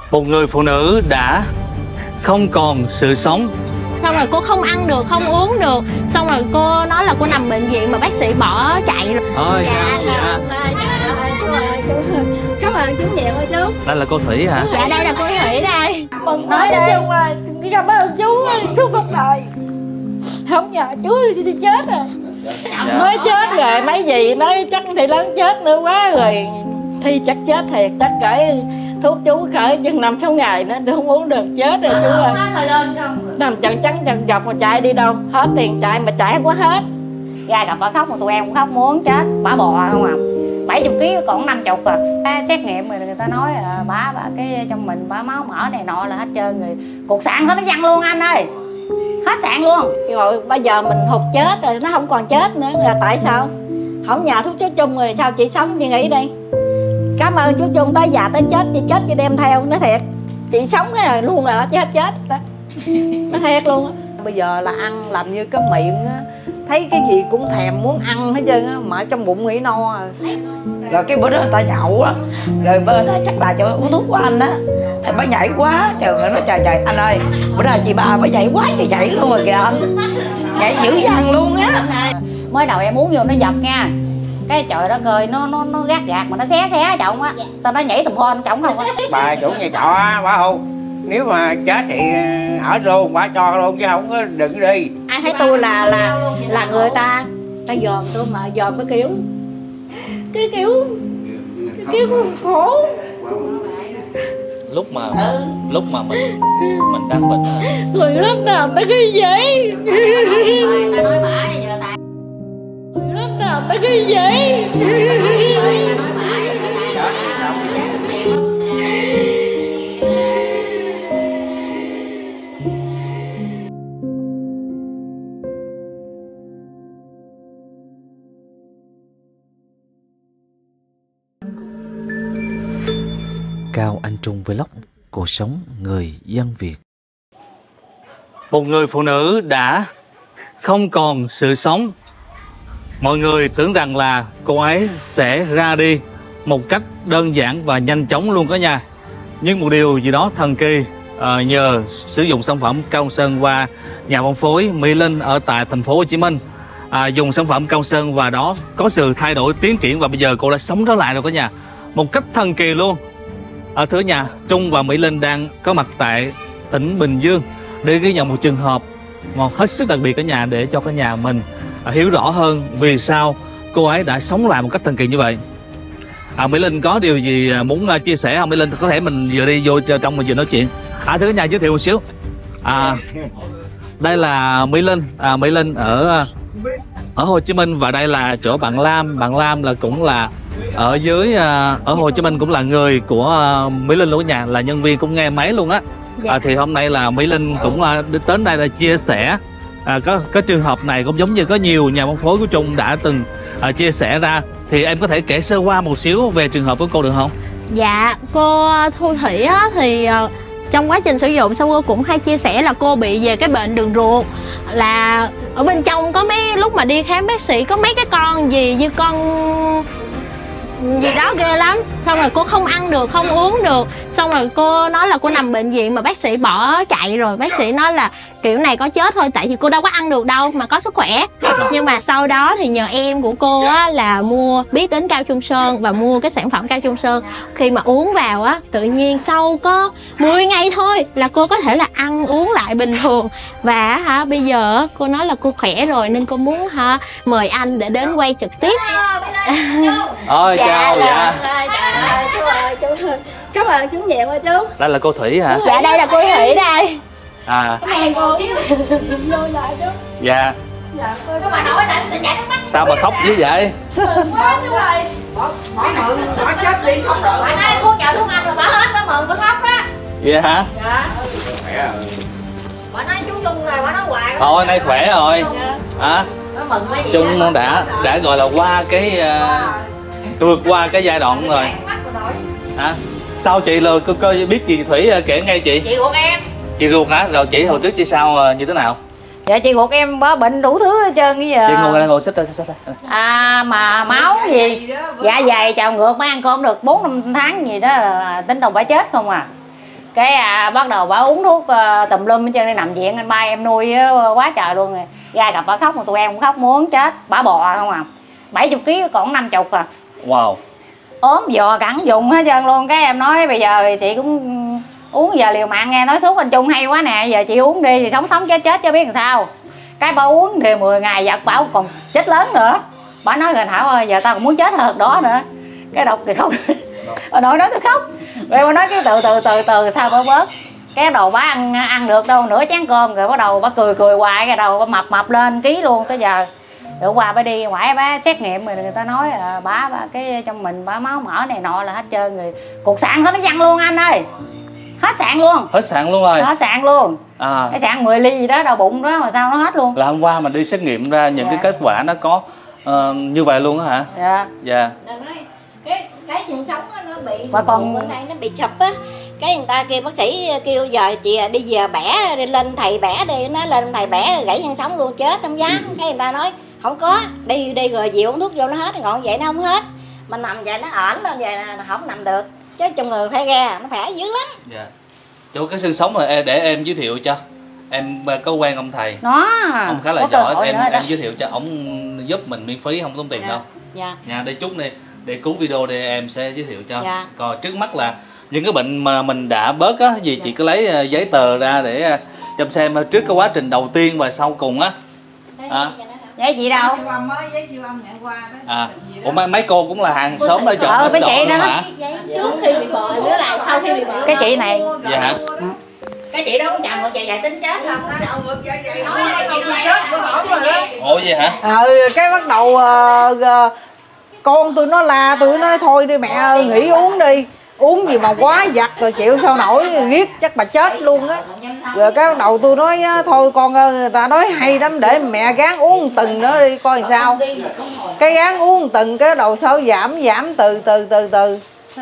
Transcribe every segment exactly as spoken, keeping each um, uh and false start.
Một người phụ nữ đã không còn sự sống. Xong rồi cô không ăn được, không uống được. Xong rồi cô nói là cô nằm bệnh viện mà bác sĩ bỏ chạy rồi. Ôi dạ, dạ. Cảm ơn chú nhiều ơi chú. Đây là cô Thủy hả? Dạ đây là cô Thủy đây. Mừng nói đi chung rồi. Cảm ơn chú, chú cuộc đời. Không nhờ chú thì chết rồi. Dạ. Mới chết rồi, mấy gì nói chắc thì lớn chết nữa quá rồi. Thi chắc chết thiệt, chắc cởi thuốc chú cởi chừng năm sáu ngày nữa tôi không uống được chết rồi chú ơi. Nằm chằn trắng chằn dọc mà chạy đi đâu, hết tiền chạy mà chạy quá hết. Ra gặp bà khóc mà tụi em cũng khóc muốn chết, bả bò không à. bảy mươi ký còn năm mươi à. Xét nghiệm rồi người ta nói à, bả bả cái trong mình bả máu mỡ này nọ là hết trơn rồi. Cục sạn sao nó văng luôn anh ơi. Hết sạn luôn. Rồi bây giờ mình hụt chết rồi nó không còn chết nữa là tại sao? Không nhà thuốc chú Trung rồi sao chị sống chị nghĩ đi. Cảm ơn chú Trung tới già tới chết chị chết chị đem theo nó thiệt. Chị sống cái này luôn là chết chết đó. Nó thiệt luôn á. Bây giờ là ăn làm như cái miệng á, thấy cái gì cũng thèm muốn ăn hết trơn á, mà trong bụng nghĩ no rồi. Rồi cái bữa đó người ta nhậu á, rồi bên đó chắc là cho uống thuốc của anh á, thì bà nhảy quá, trời ơi nó trời trời anh ơi, bữa nay chị ba bà chạy quá chị chạy luôn rồi kìa anh, nhảy dữ dằn luôn á. Mới đầu em uống vô nó giật nha, cái trời đất ơi nó nó nó gắt gạt mà nó xé xé chồng á, tao nó nhảy tùm hôn chồng không á. Bà chủ nhà trọ á, bà hôn nếu mà chết thì ở luôn, bà cho luôn chứ không có đừng đi. Ai thấy tôi là là là người ta ta dòm tôi mà dòm cái kiểu cái kiểu cái kiểu khổ. Lúc mà ừ. lúc mà mình mình đang bệnh người lớp nào ta cái vậy? Ta nói bả giờ tại người lớp nào ta cái vậy? Cao Anh Trung Vlog, cuộc sống người dân Việt. Một người phụ nữ đã không còn sự sống. Mọi người tưởng rằng là cô ấy sẽ ra đi một cách đơn giản và nhanh chóng luôn đó nha. Nhưng một điều gì đó thần kỳ à, nhờ sử dụng sản phẩm Cao Sơn và nhà phân phối Mỹ Linh ở tại thành phố Hồ Chí Minh, à, dùng sản phẩm Cao Sơn và đó có sự thay đổi tiến triển và bây giờ cô đã sống trở lại rồi cả nhà, một cách thần kỳ luôn. À, thưa nhà, Trung và Mỹ Linh đang có mặt tại tỉnh Bình Dương để ghi nhận một trường hợp mà hết sức đặc biệt cả nhà, để cho cả nhà mình à, hiểu rõ hơn vì sao cô ấy đã sống lại một cách thần kỳ như vậy. À, Mỹ Linh có điều gì muốn uh, chia sẻ không? Mỹ Linh có thể mình vừa đi vô trong mình vừa nói chuyện. À, thưa cả nhà, giới thiệu một xíu. À, đây là Mỹ Linh. À, Mỹ Linh ở ở Hồ Chí Minh và đây là chỗ bạn Lam. Bạn Lam là cũng là ở dưới uh, ở Hồ Chí Minh, cũng là người của uh, Mỹ Linh luôn nhà, là nhân viên cũng nghe máy luôn á. Dạ. À, thì hôm nay là Mỹ Linh cũng uh, đến đây là chia sẻ à, có cái trường hợp này cũng giống như có nhiều nhà phân phối của Trung đã từng uh, chia sẻ ra. Thì em có thể kể sơ qua một xíu về trường hợp của cô được không? Dạ, cô Thu Thủy á, thì uh, trong quá trình sử dụng xong cô cũng hay chia sẻ là cô bị về cái bệnh đường ruột, là ở bên trong có mấy lúc mà đi khám bác sĩ có mấy cái con gì như con gì đó ghê lắm. Xong rồi cô không ăn được, không uống được. Xong rồi cô nói là cô nằm bệnh viện mà bác sĩ bỏ chạy rồi. Bác sĩ nói là kiểu này có chết thôi, tại vì cô đâu có ăn được đâu mà có sức khỏe. Nhưng mà sau đó thì nhờ em của cô á, là mua biết đến Cao Trung Sơn và mua cái sản phẩm Cao Trung Sơn. Khi mà uống vào á, tự nhiên sau có mười ngày thôi là cô có thể là ăn uống lại bình thường. Và hả, bây giờ cô nói là cô khỏe rồi nên cô muốn hả, mời anh để đến quay trực tiếp. Ôi dạ, chào dạ. Dạ, chú ơi, chú ơi. Cảm ơn chú nhiều ơi chú. Đây là cô Thủy hả? Dạ đây là cô Thủy đây. À. Cảm ơn cô. Vô lại chú. Dạ. Dạ, Có bà nội là chảy nước mắt. Sao mà khóc dữ vậy? Mừng quá chú ơi. Bỏ mượn, bỏ chết đi không được. Bà nói cô nhờ thuốc ăn rồi bà hết, bà mượn bà khóc đó. Vậy hả? Dạ. Bà nói chú Trung rồi, bà nói hoài. Thôi nay khỏe rồi. Hả? Trung đã đã gọi là qua cái uh, vượt qua cái giai đoạn rồi. Hả? Sao chị là cơ cơ biết gì Thủy kể nghe chị? Chị ruột em. Chị ruột hả? Rồi chị hồi trước chị sao như thế nào? Dạ chị ruột em có bệnh đủ thứ hết trơn bây giờ. Chị ngồi đây ngồi xích đây, xích đây. À mà máu gì dạ dày trào ngược mới ăn cơm được bốn năm tháng gì đó, tính đồng phải chết không à. Cái à, bắt đầu bà uống thuốc uh, tùm lum hết trơn, đi nằm viện anh ba em nuôi uh, quá trời luôn rồi. Ra gặp bà khóc mà tụi em cũng khóc muốn chết. Bà bò không à, bảy mươi ký còn năm chục à. Wow. Ốm giò cẳng dùng hết trơn luôn. Cái em nói bây giờ chị cũng uống giờ liều mạng, nghe nói thuốc anh Trung hay quá nè, giờ chị uống đi thì sống sống chết chết cho biết làm sao. Cái bà uống thì mười ngày giật bảo còn chết lớn nữa. Bà nói rồi Thảo ơi giờ tao còn muốn chết hơn đó nữa. Cái độc thì khóc. Bà nội nói tôi khóc. Rồi bà nói cái từ từ từ từ sao bớt bớt. Cái đầu bà ăn ăn được đâu nửa chén cơm rồi bắt đầu bà cười cười hoài, cái đầu bà mập mập lên ký luôn tới giờ. Rồi qua bà đi ngoài bà xét nghiệm rồi người ta nói à, bà, bà cái trong mình bà máu mỡ này nọ là hết trơn rồi. Cục sạn sao nó văng luôn anh ơi. Hết sạn luôn. Hết sạn luôn rồi. Hết sạn luôn. À. Cái sạn mười ly gì đó đầu bụng đó mà sao nó hết luôn. Là hôm qua mà đi xét nghiệm ra những dạ. cái kết quả nó có uh, như vậy luôn á hả? Dạ. Dạ. Cái cái chuyện sống nó bị mà còn bên đây nó bị sụp á. Cái người ta kêu bác sĩ kêu giờ chị đi về bẻ đi lên thầy bẻ đi, nó lên thầy bẻ gãy xương sống luôn chết không dám. Cái người ta nói không có, đi đi rồi dịu uống thuốc vô nó hết, còn vậy nó không hết. Mình nằm vậy nó ẩn lên vậy là không nằm được. Chứ trong người phải ra, nó khỏe dữ lắm. Dạ. Chỗ cái xương sống này để em giới thiệu cho. Em có quen ông thầy. Nó. Ông khá là giỏi, em em giới thiệu cho ông giúp mình miễn phí không tốn tiền dạ. đâu. Dạ. Nha, để chút này để cứu video để em sẽ giới thiệu cho. Dạ. Còn trước mắt là những cái bệnh mà mình đã bớt á, gì chị cứ lấy giấy tờ ra để cho em xem trước cái quá trình đầu tiên và sau cùng á. À. Giấy chị đâu? À, ủa mấy, mấy cô cũng là hàng xóm ở chợ ờ, mấy chị đó hả? Trước khi bị bò nữa là sau khi bị bò. Cái chị này. Dạ hả? Cái chị đó cũng chồng ngược dạ dày tính chết không đó. Nói đây chị chết bữa hổm rồi đó. Ủa vậy hả? Ừ, cái bắt đầu uh, uh, con tôi nó la, tôi nói thôi đi mẹ ơi nghỉ uống đi. Uống gì mà quá giặt rồi chịu sao nổi, riết chắc bà chết luôn á. Rồi cái bắt đầu tôi nói thôi con ơi, người ta nói hay lắm để mẹ gán uống từng nữa đi coi sao. Cái gán uống từng cái đầu sau giảm giảm từ từ từ từ.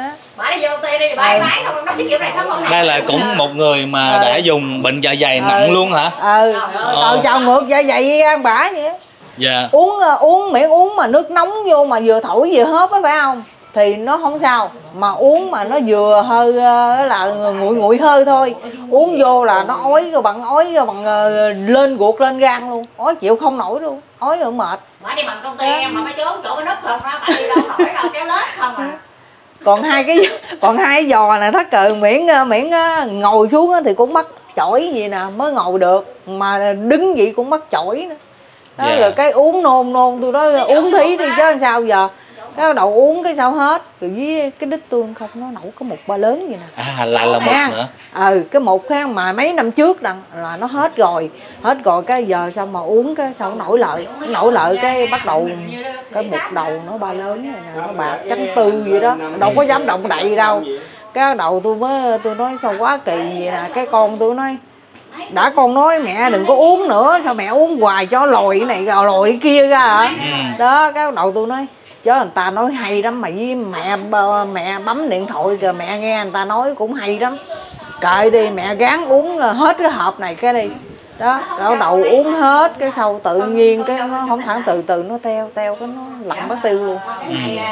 Đây là cũng một người mà đã dùng bệnh dạ dày nặng luôn hả? Ừ, ờ chào ngược dạ dày gan bả vậy. Dạ. Uống uống miệng uống mà nước nóng vô mà vừa thổi vừa hớp á phải không? Thì nó không sao, mà uống mà nó vừa hơi là nguội nguội hơi thôi, uống vô là nó ói rồi bằng ói rồi bằng lên ruột lên gan luôn, ói chịu không nổi luôn, ói rồi mệt. Bà đi bằng công ty em mà mới trốn chỗ cái nút không đó, bà đi đâu nổi đâu kéo lết không à. Còn hai cái còn hai cái giò này thắt cờ miễn miễn ngồi xuống thì cũng bắt chổi gì nè mới ngồi được, mà đứng vậy cũng bắt chổi nữa. Đó, yeah. Rồi cái uống nôn nôn tôi nói uống thí đi chứ sao giờ. Cái đầu uống cái sao hết. Rồi với cái đít tôi không nó nổi có một ba lớn vậy nè. À lại là một à, nữa. Ừ cái một cái mà mấy năm trước đằng là nó hết rồi. Hết rồi cái giờ sao mà uống cái sao nó nổi lợi. Nó nổi lợi cái bắt đầu cái một đầu nó ba lớn này nè, nó bạc trắng tư vậy đó. Đâu có dám động đậy đâu. Cái đầu tôi mới tôi nói sao quá kỳ vậy nè. Cái con tôi nói đã con nói mẹ đừng có uống nữa, sao mẹ uống hoài cho lòi cái này lòi cái kia ra hả? Ừ. Đó cái đầu tôi nói chứ người ta nói hay lắm mà với mẹ mẹ bấm điện thoại kìa mẹ nghe người ta nói cũng hay lắm. Kệ đi mẹ gán uống hết cái hộp này cái đi. Đó, đầu đầu uống hết cái sau tự nhiên cái nó không thẳng từ từ nó teo teo cái nó lặn mất tiêu luôn. Ừ.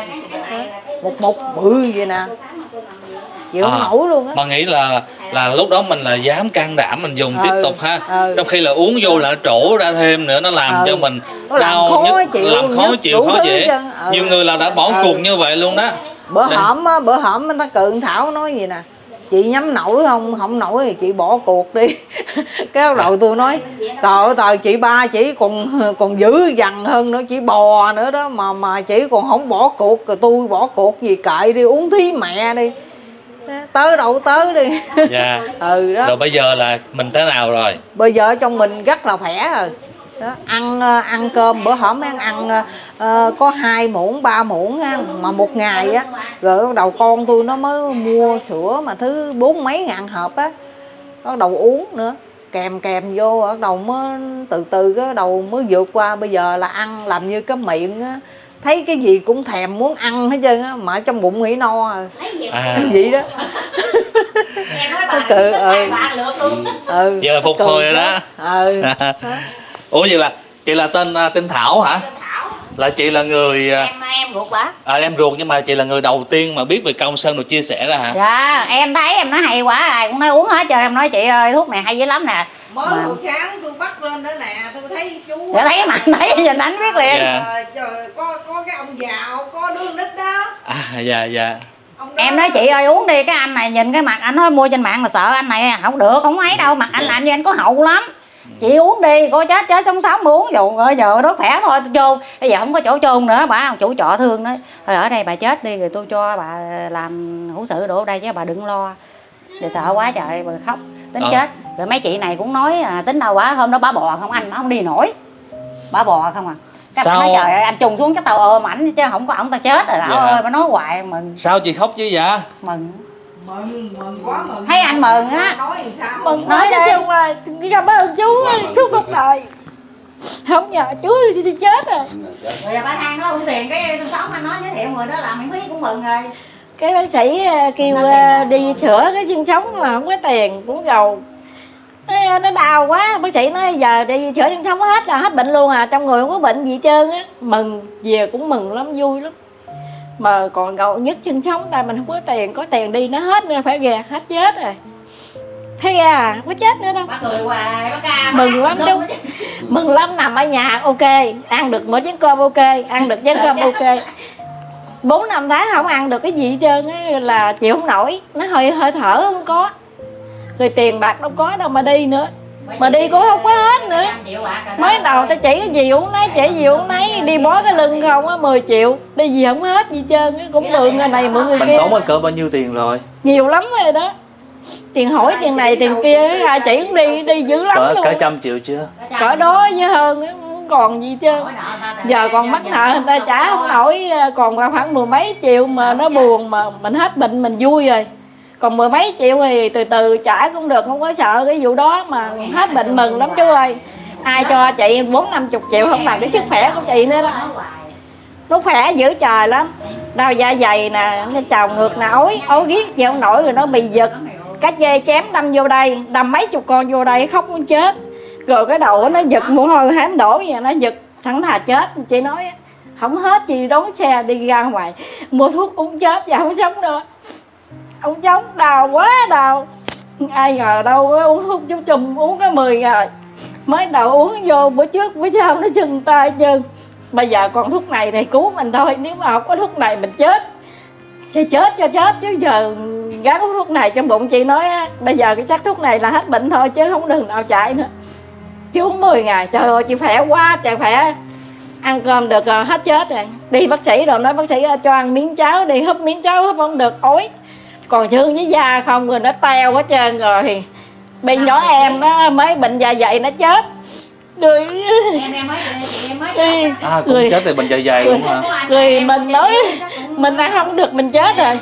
Một một bự vậy nè. Chịu à, nổi luôn á. Mà nghĩ là là lúc đó mình là dám can đảm mình dùng ừ, tiếp tục ha. Ừ. Trong khi là uống vô là trổ ra thêm nữa nó làm ừ. cho mình nó đau làm khó nhất, chịu, làm khó chịu khó dễ. Ừ. Nhiều người là đã bỏ ừ. cuộc như vậy luôn đó. Bữa Nên... hổm á, bữa hổm người ta cự Thảo nói gì nè. Chị nhắm nổi không? Không nổi thì chị bỏ cuộc đi. Cái đầu tôi nói trời ơi trời chị ba chỉ còn còn dữ dằn hơn nữa, chị bò nữa đó mà mà chị còn không bỏ cuộc rồi tôi bỏ cuộc gì kệ đi uống thí mẹ đi. Tới đâu tới đi. Dạ. Ừ đó. Rồi bây giờ là mình thế nào rồi? Bây giờ trong mình rất là khỏe rồi. Đó, ăn ăn cơm bữa hổm ăn ăn uh, có hai muỗng ba muỗng ha, mà một ngày á rồi bắt đầu con tôi nó mới mua sữa mà thứ bốn mấy ngàn hộp á, bắt đầu uống nữa kèm kèm vô bắt đầu mới từ từ cái đầu mới vượt qua. Bây giờ là ăn làm như cái miệng á, thấy cái gì cũng thèm muốn ăn hết trơn á, mà trong bụng nghĩ no rồi. À. Vậy đó. Cự, ừ. Ừ. Vậy là phục hồi rồi đó. Ừ. Ủa vậy là chị là tên tên Thảo hả? Là chị là người em em ruột bả. à, em ruột, nhưng mà chị là người đầu tiên mà biết về Cao Ông Sơn rồi chia sẻ ra hả? Dạ em thấy em nói hay quá, ai cũng nói uống hết trơn. Em nói chị ơi thuốc này hay dữ lắm nè. Mới mà... buổi sáng tôi bắt lên đó nè, tôi thấy chú dạ, thấy mặt thấy giờ đánh biết liền. Dạ. à, trời, có có cái ông giàu có đứa nít đó. À dạ dạ. Em nói chị ơi uống đi, cái anh này nhìn cái mặt anh nói mua trên mạng mà sợ anh này không được, không ấy đâu, mặt anh làm như anh có hậu lắm. Chị uống đi, coi chết chết sống sống mà uống dù rồi giờ đó khỏe thôi tôi chôn. Bây giờ không có chỗ chôn nữa, bà ông chủ trọ thương nói thôi ở đây bà chết đi rồi tôi cho bà làm hữu sự đổ đây chứ bà đừng lo. Thì sợ quá trời bà khóc tính à. Chết. Rồi mấy chị này cũng nói à, tính đâu quá, hôm đó bà bò không anh, bà không đi nổi. Bà bò không à. Cái sao? Nói trời ơi anh trùng xuống cái tàu ôm ảnh chứ không có ổng tao chết rồi. Dạ. Ơi bà nói hoài mừng. Sao chị khóc chứ dạ? Mừng. Mừng, mừng quá mừng. Thấy anh mừng á. Nói sao? Mừng nói cho chung ơi, cảm ơn chú ơi, chú cuộc đời. Không nhờ chú thì tôi chết rồi. Rồi bà than nó uống tiền cái sinh sống anh nói giới thiệu người đó làm miễn phí cũng mừng rồi. Cái bác sĩ kêu đi sửa cái xương sống mà không có tiền cũng gầu. Nó, nó đau quá, bác sĩ nói giờ đi sửa xương sống hết là hết bệnh luôn à, trong người không có bệnh gì hết trơn á. Mừng, về cũng mừng lắm, vui lắm. Mà còn gầu nhất xương sống tại mình không có tiền, có tiền đi nó hết nữa phải gà, hết chết rồi. Thấy à, không có chết nữa đâu. Bác cười hoài, bác ca. Mừng lắm chú. Mừng lắm, nằm ở nhà ok, ăn được mỗi chén cơm ok, ăn được chén cơm ok. Bốn năm tháng không ăn được cái gì hết trơn á là chịu không nổi, nó hơi hơi thở không có. Rồi tiền bạc đâu có đâu mà đi nữa. Mà đi cũng không có hết nữa. Mới đầu ta chỉ cái gì uống nấy, chỉ gì uống nấy, đi bó cái lưng không á mười triệu, đi gì không hết gì trơn á, cũng mượn người này mượn người Mình kia. tốn cỡ bao nhiêu tiền rồi? Nhiều lắm rồi đó. Tiền hỏi tiền này tiền kia, ai chỉ cũng đi đi dữ lắm Cỡ, luôn. cả trăm triệu chưa? Cỡ đó với hơn không còn gì chứ. Giờ còn mắc nợ người ta trả không nổi, còn khoảng mười mấy triệu mà nó buồn mà mình hết bệnh mình vui rồi. Còn mười mấy triệu thì từ từ trả cũng được, không có sợ cái vụ đó mà hết bệnh mừng lắm chú ơi. Ai cho chị bốn năm chục triệu không bằng cái sức khỏe của chị nữa đó. Nó khỏe dữ trời lắm. Đau da dày nè, nó trào ngược nè, ối, ối ghét gì không nổi rồi nó bị giật. Cá dê chém đâm vô đây, đâm mấy chục con vô đây khóc muốn chết. Rồi cái đầu nó giật mồ hôi hám đổ vậy, nó giật thẳng thà chết. Chị nói không hết chị đón xe đi ra ngoài mua thuốc uống chết và không sống nữa. Ông chống đau quá đau. Ai ngờ đâu uống thuốc chú Trùm uống có mười ngày. Mới đầu uống vô bữa trước bữa sau nó sưng tay chân. Bây giờ còn thuốc này thì cứu mình thôi, nếu mà không có thuốc này mình chết thì chết cho chết chứ giờ gắn uống thuốc này trong bụng chị nói á, bây giờ cái chắc thuốc này là hết bệnh thôi chứ không đường nào chạy nữa. Chứ uống mười ngày trời ơi chị khỏe quá trời khỏe. Ăn cơm được rồi hết chết rồi. Đi bác sĩ rồi nói bác sĩ cho ăn miếng cháo đi, húp miếng cháo húp không được ối. Còn xương với da không rồi nó teo hết trơn rồi thì bên nhỏ em nó mới bệnh dạ dày nó chết. Rồi em em mới chị em mới à cũng rồi, chết về bệnh dạ dày luôn hả? Rồi mình nói mình ăn không được mình chết rồi.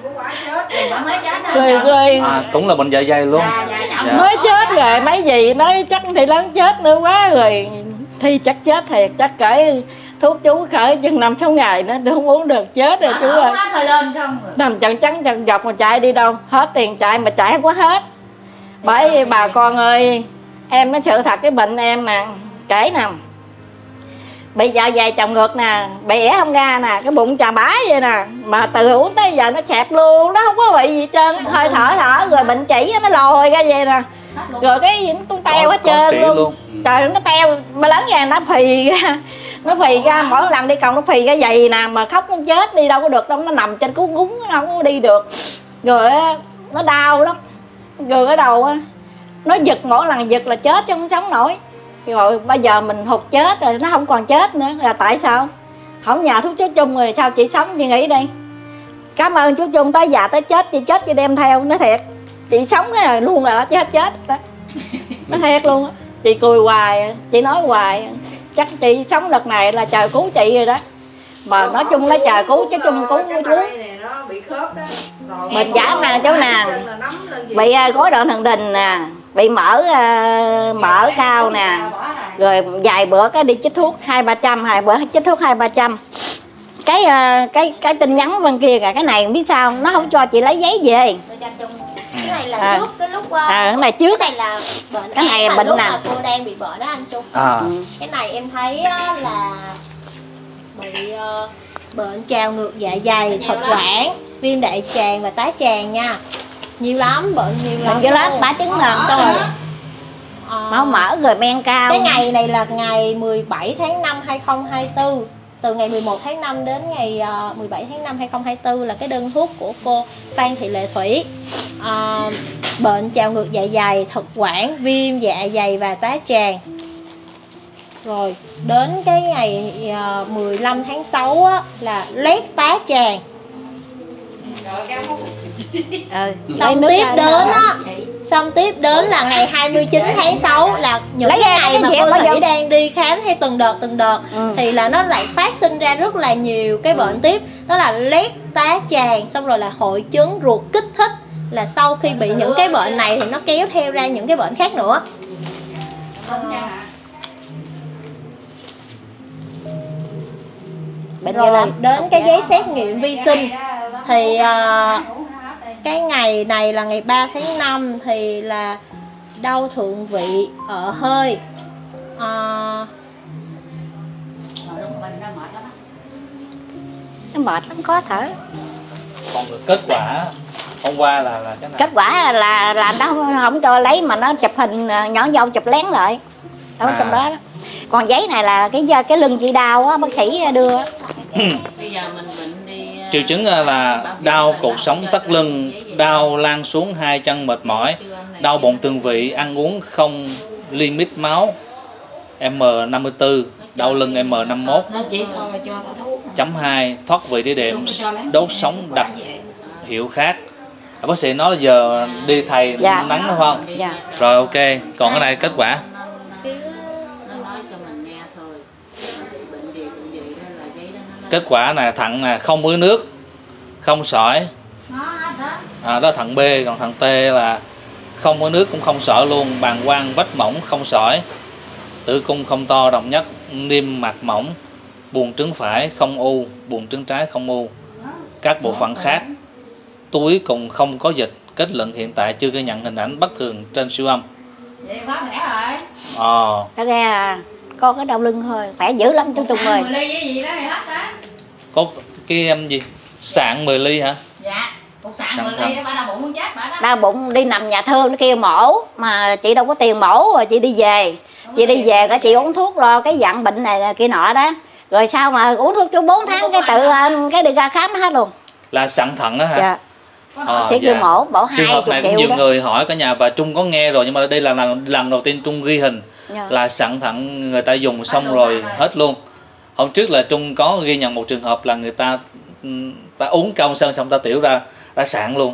Rồi rồi à cũng là bệnh dạ dày luôn. Dạ. Mới chết rồi mấy gì nói chắc thì lớn chết nữa quá rồi thì chắc chết thiệt, chắc cỡ thuốc chú cỡ chừng năm sáu ngày nữa tôi không uống được chết rồi chú ơi. Nằm chằn trắng chằn dọc mà chạy đi đâu, hết tiền chạy mà chạy quá hết. Bởi vì bà con ơi, em nói sự thật cái bệnh em nè, kể nè, bị dạ dày trào ngược nè, bị ẻ không ra nè, cái bụng trà bá vậy nè, mà từ uống tới giờ nó xẹp luôn, nó không có bị gì trơn, hơi thở thở rồi bệnh chỉ nó lồi ra vậy nè, rồi cái nó tung teo hết trơn luôn. luôn trời nó teo mà lớn vậy nó phì ra, nó phì ra mỗi lần đi cầu nó phì ra dày nè, mà khóc muốn chết đi đâu có được đâu, nó nằm trên cú gúng nó không có đi được, rồi nó đau lắm, rồi cái đầu nó giật mỗi lần giật là chết chứ không sống nổi. Rồi bây giờ mình hụt chết rồi nó không còn chết nữa là tại sao? Không nhà thuốc chú Trung rồi sao chị sống chị nghĩ đi. Cảm ơn chú Trung tới già tới chết chị chết chị đem theo, nó thiệt. Chị sống cái này luôn là chết chết đó. Nó thiệt luôn á. Chị cười hoài, chị nói hoài chắc chị sống đợt này là trời cứu chị rồi đó. Mà nói chung nó trời cứu chứ Trung cứu cứu chú. Mình giả mà chỗ nào bị gối đoạn thần đình nè, bị mở mở cao nè, rồi vài bữa cái đi chích thuốc hai ba trăm, hai bữa chích thuốc hai ba trăm. Cái cái cái tin nhắn bên kia kìa, cái này biết sao nó không cho chị lấy giấy về. Cái này là à. trước cái lúc uh, à, cái này trước cái này là bệnh cái này là mà bệnh lúc nè. mà cô đang bị bệnh đó anh Trung. À. Cái này em thấy là bị uh, bệnh trào ngược dạ dày, thực quản, viêm đại tràng và tái tràng nha. Nhiều lắm, bệnh nhiều lắm. Bệnh dữ lắm, bá chứng là Xong rồi uh, máu mỡ rồi men cao. Cái ngày này là ngày mười bảy tháng năm hai không hai tư. Từ ngày mười một tháng năm đến ngày uh, mười bảy tháng năm hai không hai tư là cái đơn thuốc của cô Phan Thị Lệ Thủy. uh, Bệnh trào ngược dạ dày, thực quản, viêm dạ dày và tái tràng. Rồi đến cái ngày uh, mười lăm tháng sáu á, là loét tá tràng. Ừ, Xong tiếp đến á, xong tiếp đến là ngày hai mươi chín tháng sáu là những lấy cái ngày mà cái cô gì Thủy đang đi khám theo từng đợt từng đợt ừ. thì là nó lại phát sinh ra rất là nhiều cái bệnh tiếp, đó là loét tá tràng, xong rồi là hội chứng ruột kích thích, là sau khi bị những cái bệnh này thì nó kéo theo ra những cái bệnh khác nữa. Bệnh Rồi đến cái giấy xét nghiệm vi sinh thì uh, cái ngày này là ngày ba tháng năm thì là đau thượng vị, ợ hơi, uh, nó mệt lắm, khó thở. Còn kết quả hôm qua là là cái nào? Kết quả là là nó không, không cho lấy mà nó chụp hình nhỏ dâu chụp lén lại ở À. trong đó, đó. Còn giấy này là cái cái lưng chị đau á, bác sĩ đưa. Triệu chứng là đau cột sống thắt lưng, đau lan xuống hai chân mệt mỏi, đau bụng tương vị, ăn uống không limit máu, M năm mươi tư, đau lưng M năm mươi mốt, chấm hai, thoát vị đĩa đệm, đốt sống đặc hiệu khác. Bác sĩ nói là giờ đi thầy Dạ. nắng đúng không? Dạ. Rồi ok, còn cái này kết quả. Kết quả là thận là không ứ nước, không sỏi. À, đó là thận B, còn thận T là không có nước cũng không sỏi luôn, bàng quang vách mỏng không sỏi, tử cung không to đồng nhất, niêm mạc mỏng, buồng trứng phải không u, buồng trứng trái không u. Các bộ phận khác túi cùng không có dịch, kết luận hiện tại chưa ghi nhận hình ảnh bất thường trên siêu âm. Vậy quá khỏe rồi. Ờ. Thật ra con có đau lưng thôi, khỏe dữ lắm chú Trung ơi. mười ly với gì đó thì hết đó. Có cái em gì? Sạn mười ly hả? Dạ, cục sạn mười ly đó, bà đau bụng muốn chết bà đó. Đau bụng đi nằm nhà thương nó kêu mổ mà chị đâu có tiền mổ, rồi chị đi về. Chị đi về cái chị uống thuốc lo cái dặn bệnh này kia nọ đó. Rồi sao mà uống thuốc chú bốn tháng cái tự cái đi ra khám hết luôn. Là sạn thận á hả? Dạ. Ờ, Chị kêu dạ. mổ, mổ hai Trường hợp chục này cũng triệu nhiều đó. người hỏi cả nhà và Trung có nghe rồi, nhưng mà đây là lần, lần đầu tiên Trung ghi hình. Dạ. Là sạn thận người ta dùng xong rồi hết luôn. Hôm trước là Trung có ghi nhận một trường hợp là người ta ta uống cao sơn xong ta tiểu ra ra sạn luôn.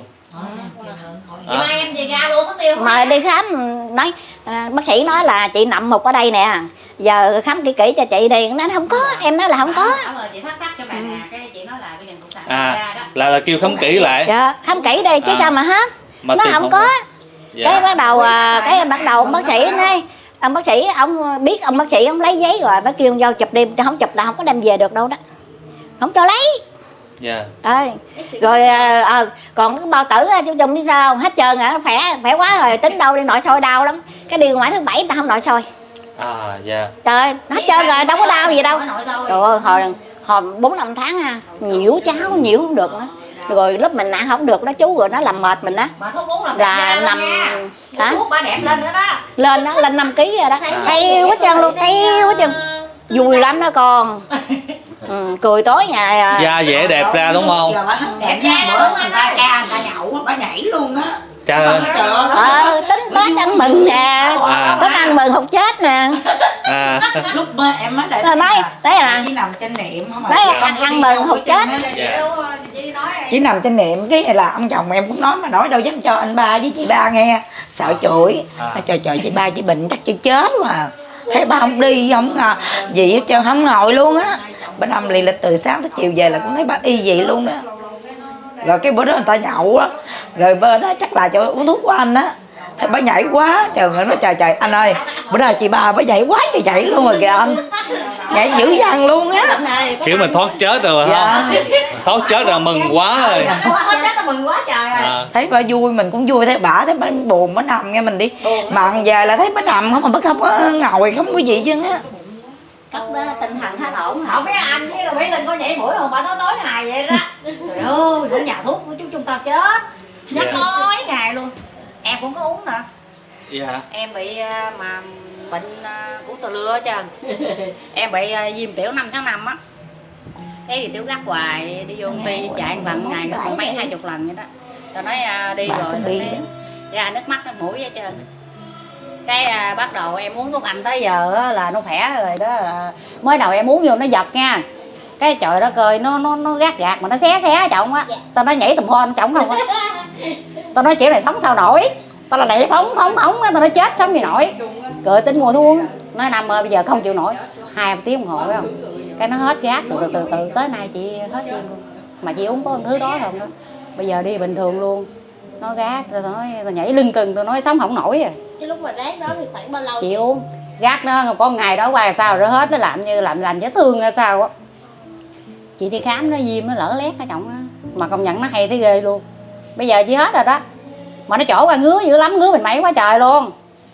Vậy mai em về ra luôn có tiêu không? Mà đi khám nói à, bác sĩ nói là chị nằm một ở đây nè, giờ khám kỹ kỹ cho chị đi. Nó nói không có, em nói là không có. Cảm ơn chị thắc mắc cho bạn nè, cái chị nói là cái dần cục sạn À ra đó. là, là kêu khám kỹ lại. Dạ, khám kỹ đi chứ À. sao mà hết. Mà Nó tìm không không có. có. Dạ. Cái bắt đầu à, cái bắt đầu ông bác sĩ nói, ông bác sĩ ông biết ông bác sĩ ông lấy giấy rồi bác kêu ông vô chụp đi, không chụp là không có đem về được đâu đó, không cho lấy. Dạ. À, rồi à, à, còn cái bao tử á, chú Trung biết sao hết trơn hả, khỏe khỏe quá rồi, tính đâu đi nội soi đau lắm, cái đi ngoài thứ bảy ta không nội soi. À dạ. Trời ơi, hết trơn rồi, đâu có đau gì đâu. Nội soi. Trời ơi, hồi hồi bốn năm tháng ha, nhiễu cháo nhiễu không được nữa. Rồi lúc mình nặng không được đó chú, rồi nó làm mệt mình á. Mà thuốc uống làm Là đẹp nằm nha. hả? Thuốc bà đẹp lên nữa đó. Lên đó, lên năm ký rồi đó. Theo hết trơn luôn, theo hết trơn. Vui lắm đó con. Ừ, cười tối nhà. Da dẻ đẹp ra đúng không? Đẹp da bữa đúng người anh ta đó. ca người ta nhậu bà nhảy luôn á. Trời ơi. Ờ, tính Tết ăn mừng nè. À. Tết ăn mừng hụt chết nè. À. Lúc mà em mới lại Rồi nói, đấy là chỉ nằm trên niệm không đấy là ăn, ăn mừng hụt chết. Dạ. Chị nói Chỉ nằm trên niệm cái là ông chồng em cũng nói mà nói đâu dám cho anh ba với chị ba nghe, sợ chửi. À. Trời trời chị ba chị bệnh chắc chị chết mà. Thấy ba không đi không à, gì hết trơn không ngồi luôn á. Bữa năm lì lịch từ sáng tới chiều về là cũng thấy ba y vậy luôn đó. Rồi cái bữa đó người ta nhậu á, rồi bên đó chắc là cho uống thuốc của anh á, thấy bà nhảy quá, trời ơi nói trời trời anh ơi, bữa nay chị ba bà nhảy quá trời nhảy luôn rồi kìa anh, nhảy dữ dằn luôn á. Kiểu mình thoát chết rồi Dạ. không? Thoát chết rồi mừng quá rồi. hết chết tao mừng quá trời rồi. À. Thấy bà vui mình cũng vui, thấy bà thấy bà buồn bà nằm nghe mình đi, mà về là thấy bà nằm không mà bà không có ngồi không có gì chứ á. cấp đó tinh thần hết ổn. Không biết anh với Mỹ Linh có nhảy mũi không? Bà tối tối ngày vậy đó. Trời ơi, ở nhà thuốc của chúng chúng ta chết. Nhắc Dạ. tối ngày luôn. Em cũng có uống nè. Dạ. Em bị mà bệnh của tơ lưa hết trơn. Em bị viêm tiểu năm tháng năm á. Cái gì tiểu gắt hoài, đi vô công ty chạy một lần ngày có mấy hai chục lần vậy đó. Tao nói đi Bà rồi đi ra nước mắt nó mũi hết trơn. Cái à, bắt đầu em uống thuốc anh tới giờ á, là nó khỏe rồi đó. Là mới đầu em uống vô nó giật nha, cái trời đó cười nó nó nó gắt gạt mà nó xé xé chồng á. Tao nói nhảy tùm hôn chồng không á. Tao nói kiểu này sống sao nổi, tao là đẩy phóng phóng phóng á, tao nói chết sống gì nổi. Cười tính mua thuốc nói năm ơi bây giờ không chịu nổi hai tiếng đồng hồ phải không, cái nó hết gác từ từ từ từ tới nay chị hết viêm luôn, mà chị uống có một thứ đó không đó. Bây giờ đi bình thường luôn, nó gác rồi tao nói tao nhảy lưng cừng, tao nói sống không nổi rồi. Cái lúc mà rác đó thì khoảng bao lâu Chị uống gác nó có ngày đó qua sao rồi hết, nó làm như làm làm vết thương hay sao á. Chị đi khám nó viêm nó lở lét cái chồng á, mà công nhận nó hay thấy ghê luôn. Bây giờ chị hết rồi đó, mà nó chỗ qua ngứa dữ lắm, ngứa mình mẩy quá trời luôn.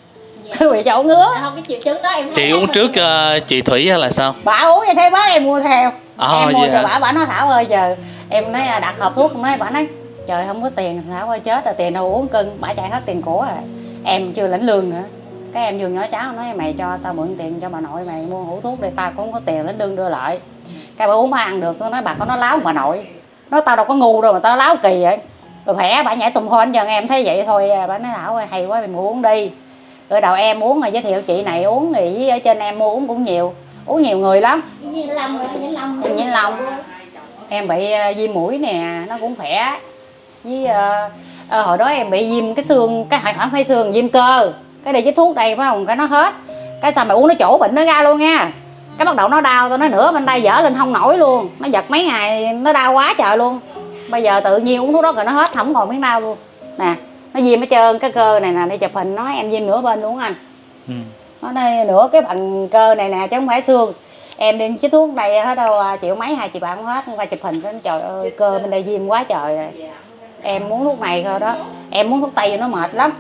Cứ bị chỗ ngứa. không cái triệu chứng đó em thấy Chị uống trước uh, chị Thủy hay là sao? Bà uống vậy thấy bác em mua theo. À, em mua vậy cho hả? bà, bà nói Thảo ơi giờ em nói đặt hộp thuốc, nói bà nói trời không có tiền, Thảo ơi chết rồi, tiền đâu uống cưng, bà chạy hết tiền của rồi. Em chưa lãnh lương nữa. Cái em vừa nhỏ cháu nói mày cho tao mượn tiền cho bà nội mày mua hũ thuốc để tao cũng không có tiền lãnh lương đưa lại. Cái bà uống bà ăn được, tôi nói bà có nói láo bà nội. Nói tao đâu có ngu đâu mà tao láo kỳ vậy. Rồi khỏe bà nhảy tùm hôn giờ em thấy vậy thôi, bà nói Thảo ơi hay quá mày mua uống đi. Rồi đầu em uống rồi giới thiệu chị này uống thì ở trên em mua uống cũng nhiều, uống nhiều người lắm. như lâm rồi như lâm Nhìn lòng em bị uh, viêm mũi nè nó cũng khỏe, với uh, uh, hồi đó em bị viêm cái xương, cái hoại hoãn phế xương, viêm cơ, cái đi chích thuốc đây phải không, cái nó hết, cái sao mà uống nó chỗ bệnh nó ra luôn nha. Cái bắt đầu nó đau, tao nói nửa bên đây dở lên không nổi luôn, nó giật mấy ngày nó đau quá trời luôn. Bây giờ tự nhiên uống thuốc đó rồi nó hết, không còn miếng đau luôn nè. Nó viêm hết trơn cái cơ này nè, đi chụp hình nói em viêm nửa bên luôn anh. Ừ. Nó đây nửa cái phần cơ này nè chứ không phải xương. Em đi chích thuốc đây hết đâu triệu mấy hai triệu bạc cũng hết, không phải chụp hình cái trời ơi cơ bên đây viêm quá trời rồi. Em muốn thuốc này thôi đó, em muốn thuốc tây nó mệt lắm.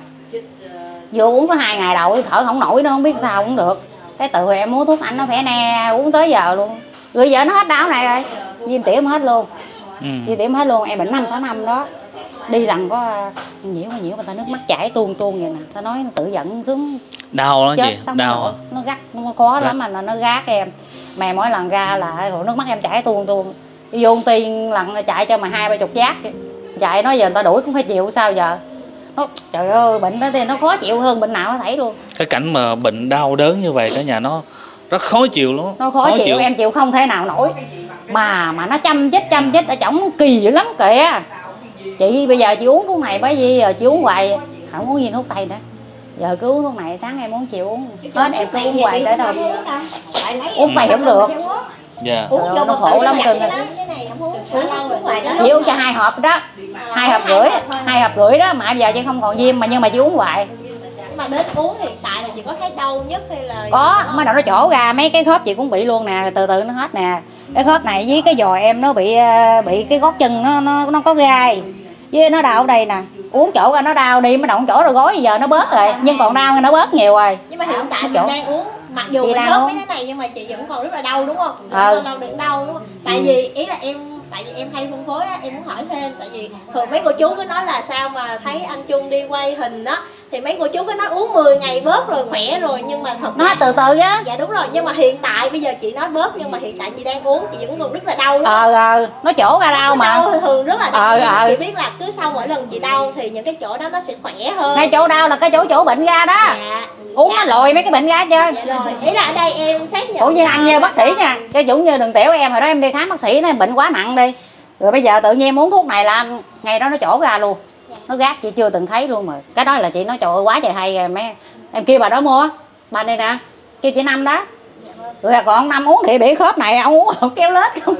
Vừa uống có hai ngày đầu thở không nổi nữa, không biết sao cũng được. Cái tự rồi em muốn thuốc anh nó khỏe nè, uống tới giờ luôn. Rồi giờ nó hết đau này rồi, viêm tiểu hết luôn. Ừ. Viêm tiểu hết luôn, em bệnh năm sáu năm đó. Đi lần có nhiễu nhiễu người ta nước mắt chảy tuôn tuôn vậy nè, ta nói nó tự giận xuống Đau lắm chết chị, xong đau rồi. à? Nó gắt, nó khó lắm mà nó, nó gác em. Mày mỗi lần ra là nước mắt em chảy tuôn tuôn. Đi vô công ty lần chạy cho mà hai ba chục giác chạy nói giờ người ta đuổi cũng phải chịu sao giờ. Nó trời ơi bệnh đó thì nó khó chịu hơn bệnh nào có thể luôn. Cái cảnh mà bệnh đau đớn như vậy cả nhà nó rất khó chịu luôn. Nó khó, khó chịu, chịu em chịu không thể nào nổi. Mà mà nó chăm chích chăm chích ở trỏng kỳ dữ lắm kìa. Chị bây giờ chị uống thuốc này bởi vì giờ chị uống hoài không uống gì thuốc tây nữa. Giờ cứ uống thuốc này, sáng em uống chiều uống hết, em cứ uống hoài tới đâu uống tây không được. Dạ. Uống vô nó khổ lắm cưng. Chị uống cho hai hộp đó, hai hộp rưỡi, hai hộp rưỡi đó mà bây giờ chị không còn viêm mà nhưng mà chị uống hoài. Nhưng mà đến uống hiện tại là chị có thấy đau nhất hay là có mới đầu nó chỗ ra mấy cái khớp chị cũng bị luôn nè, từ từ nó hết nè. Cái khớp này với cái giò em nó bị bị cái gót chân nó nó nó có gai với nó đau ở đây nè, uống chỗ ra nó đau đi, mới động chỗ rồi gối giờ nó bớt rồi nhưng còn đau thì nó bớt nhiều rồi. Nhưng mà hiện tại mình đang uống mặc dù mình hết mấy cái này nhưng mà chị vẫn còn rất là đau đúng không? Ừ. Lâu đừng đau đúng không? Tại vì ý là em tại vì em hay phân phối á, em muốn hỏi thêm tại vì thường mấy cô chú cứ nói là sao mà thấy anh Trung đi quay hình á thì mấy cô chú cứ nói uống mười ngày bớt rồi khỏe rồi nhưng mà thật nó từ từ chứ. Dạ đúng rồi, nhưng mà hiện tại bây giờ chị nói bớt nhưng mà hiện tại chị đang uống chị vẫn còn rất là đau đúng ờ ờ nó chỗ ra đau mà đau thường rất là đau. ờ ờ Chị biết là cứ sau mỗi lần chị đau thì những cái chỗ đó nó sẽ khỏe hơn. ngay chỗ đau là cái chỗ chỗ bệnh ra đó. Dạ. Uống Dạ. nó lòi mấy cái bệnh ra chưa. Dạ rồi, ý là ở đây em xác nhận Cũng như anh như bác sĩ nha, cho Dũng như đừng tiểu em hồi đó em đi khám bác sĩ nó bệnh quá nặng đi. Rồi bây giờ tự nhiên em uống thuốc này là anh ngày đó nó chỗ ra luôn. Nó gác chị chưa từng thấy luôn mà. Cái đó là chị nói trời ơi quá trời hay rồi mấy em kêu bà đó mua. Bà này nè, kêu chị Năm đó. Rồi còn Năm uống thì bị khớp này ông uống không kéo lết không.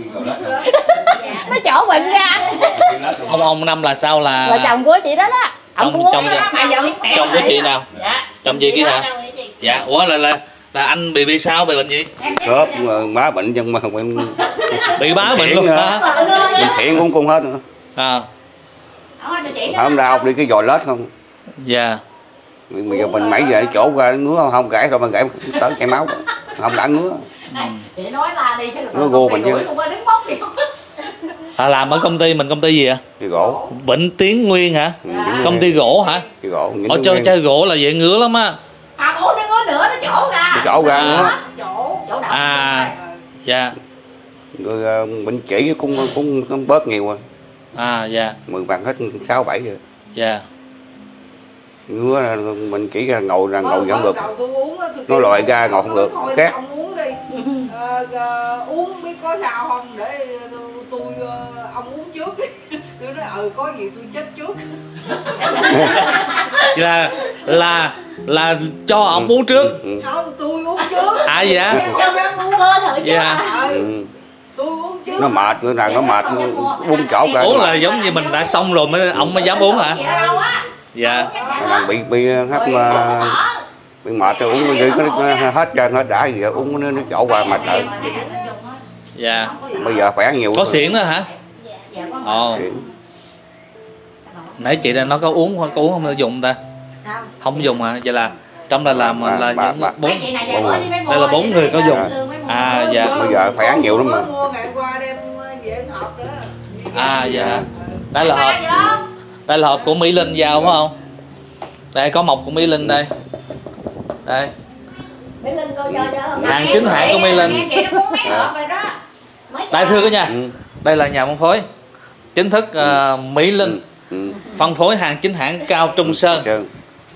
Nó chỗ bệnh ra. Ông ông Năm là sao là Là chồng của chị đó đó. Ông chồng cũng chồng đó, mà giờ chồng của chị nào? Dạ. Chồng chị kia hả? Dạ. Ủa là là là anh bị bị sao, bị bệnh gì? khớp má bệnh nhưng mà không bệnh Bị bá bệnh luôn hả? mình thiện cũng cũng hết nữa. À. Không đau đi cái giò lết không. Dạ. Bây giờ mình mấy giờ chỗ ra ngứa không gãy rồi mà gãy tới chảy máu. không đã ngứa. Chị nói la đi chứ Nó gô mình chứ. không có đứng bóc gì không. À, làm ở công ty mình công ty gì ạ? Cái gỗ. Vĩnh Tiến Nguyên hả? Ừ, công ty gỗ hả? Cái gỗ. Ở chơi chơi gỗ là vậy ngứa lắm á. À ủa nó ngứa nữa nó chỗ ra. Cái chỗ ra nữa. Chỗ chỗ đậm. À dạ. Rồi uh, bệnh chỉ cũng cũng cũng bớt nhiều rồi. À dạ. Mười bằng hết sáu bảy rồi. Dạ. Ngứa mình chỉ ra ngồi ra ngồi không được. Nó loại ra ngồi không được. Két. Uống đi. Ờ, uống biết có sao không để tôi ông uống trước đi. Tôi nói ừ có gì tôi chết trước. là là là cho ông uống trước. Ừ. Không tôi uống trước. À dạ. Dạ. Ừ. Tôi uống trước. Nó mệt người nào nó mệt uống chỗ cả. Uống là giống như mình đã xong rồi mới ông mới dám uống hả? Dạ. Là bị bị hấp bị mệt rồi uống đi nó hết trơn hết đã gì uống nó nó chỗ qua mệt rồi. Dạ. Bây giờ khỏe nhiều. Có xỉn nữa hả? Ồ. Nãy chị đang nói có uống có uống không dùng ta? Không dùng hả? Vậy là trong đây là mình là những bốn đây là bốn người có dùng. À dạ. Bây giờ khỏe nhiều lắm mà. À dạ. Đây là hộp. Đây là hộp của Mỹ Linh vào phải không? Đây có mộc của Mỹ Linh đây. Đây. Hàng chính hãng của Mỹ Linh. Đây thưa cả nhà. Đây là nhà phân phối chính thức uh, Mỹ Linh. Ừ. Phân phối hàng chính hãng Cao Trung Sơn. Ừ.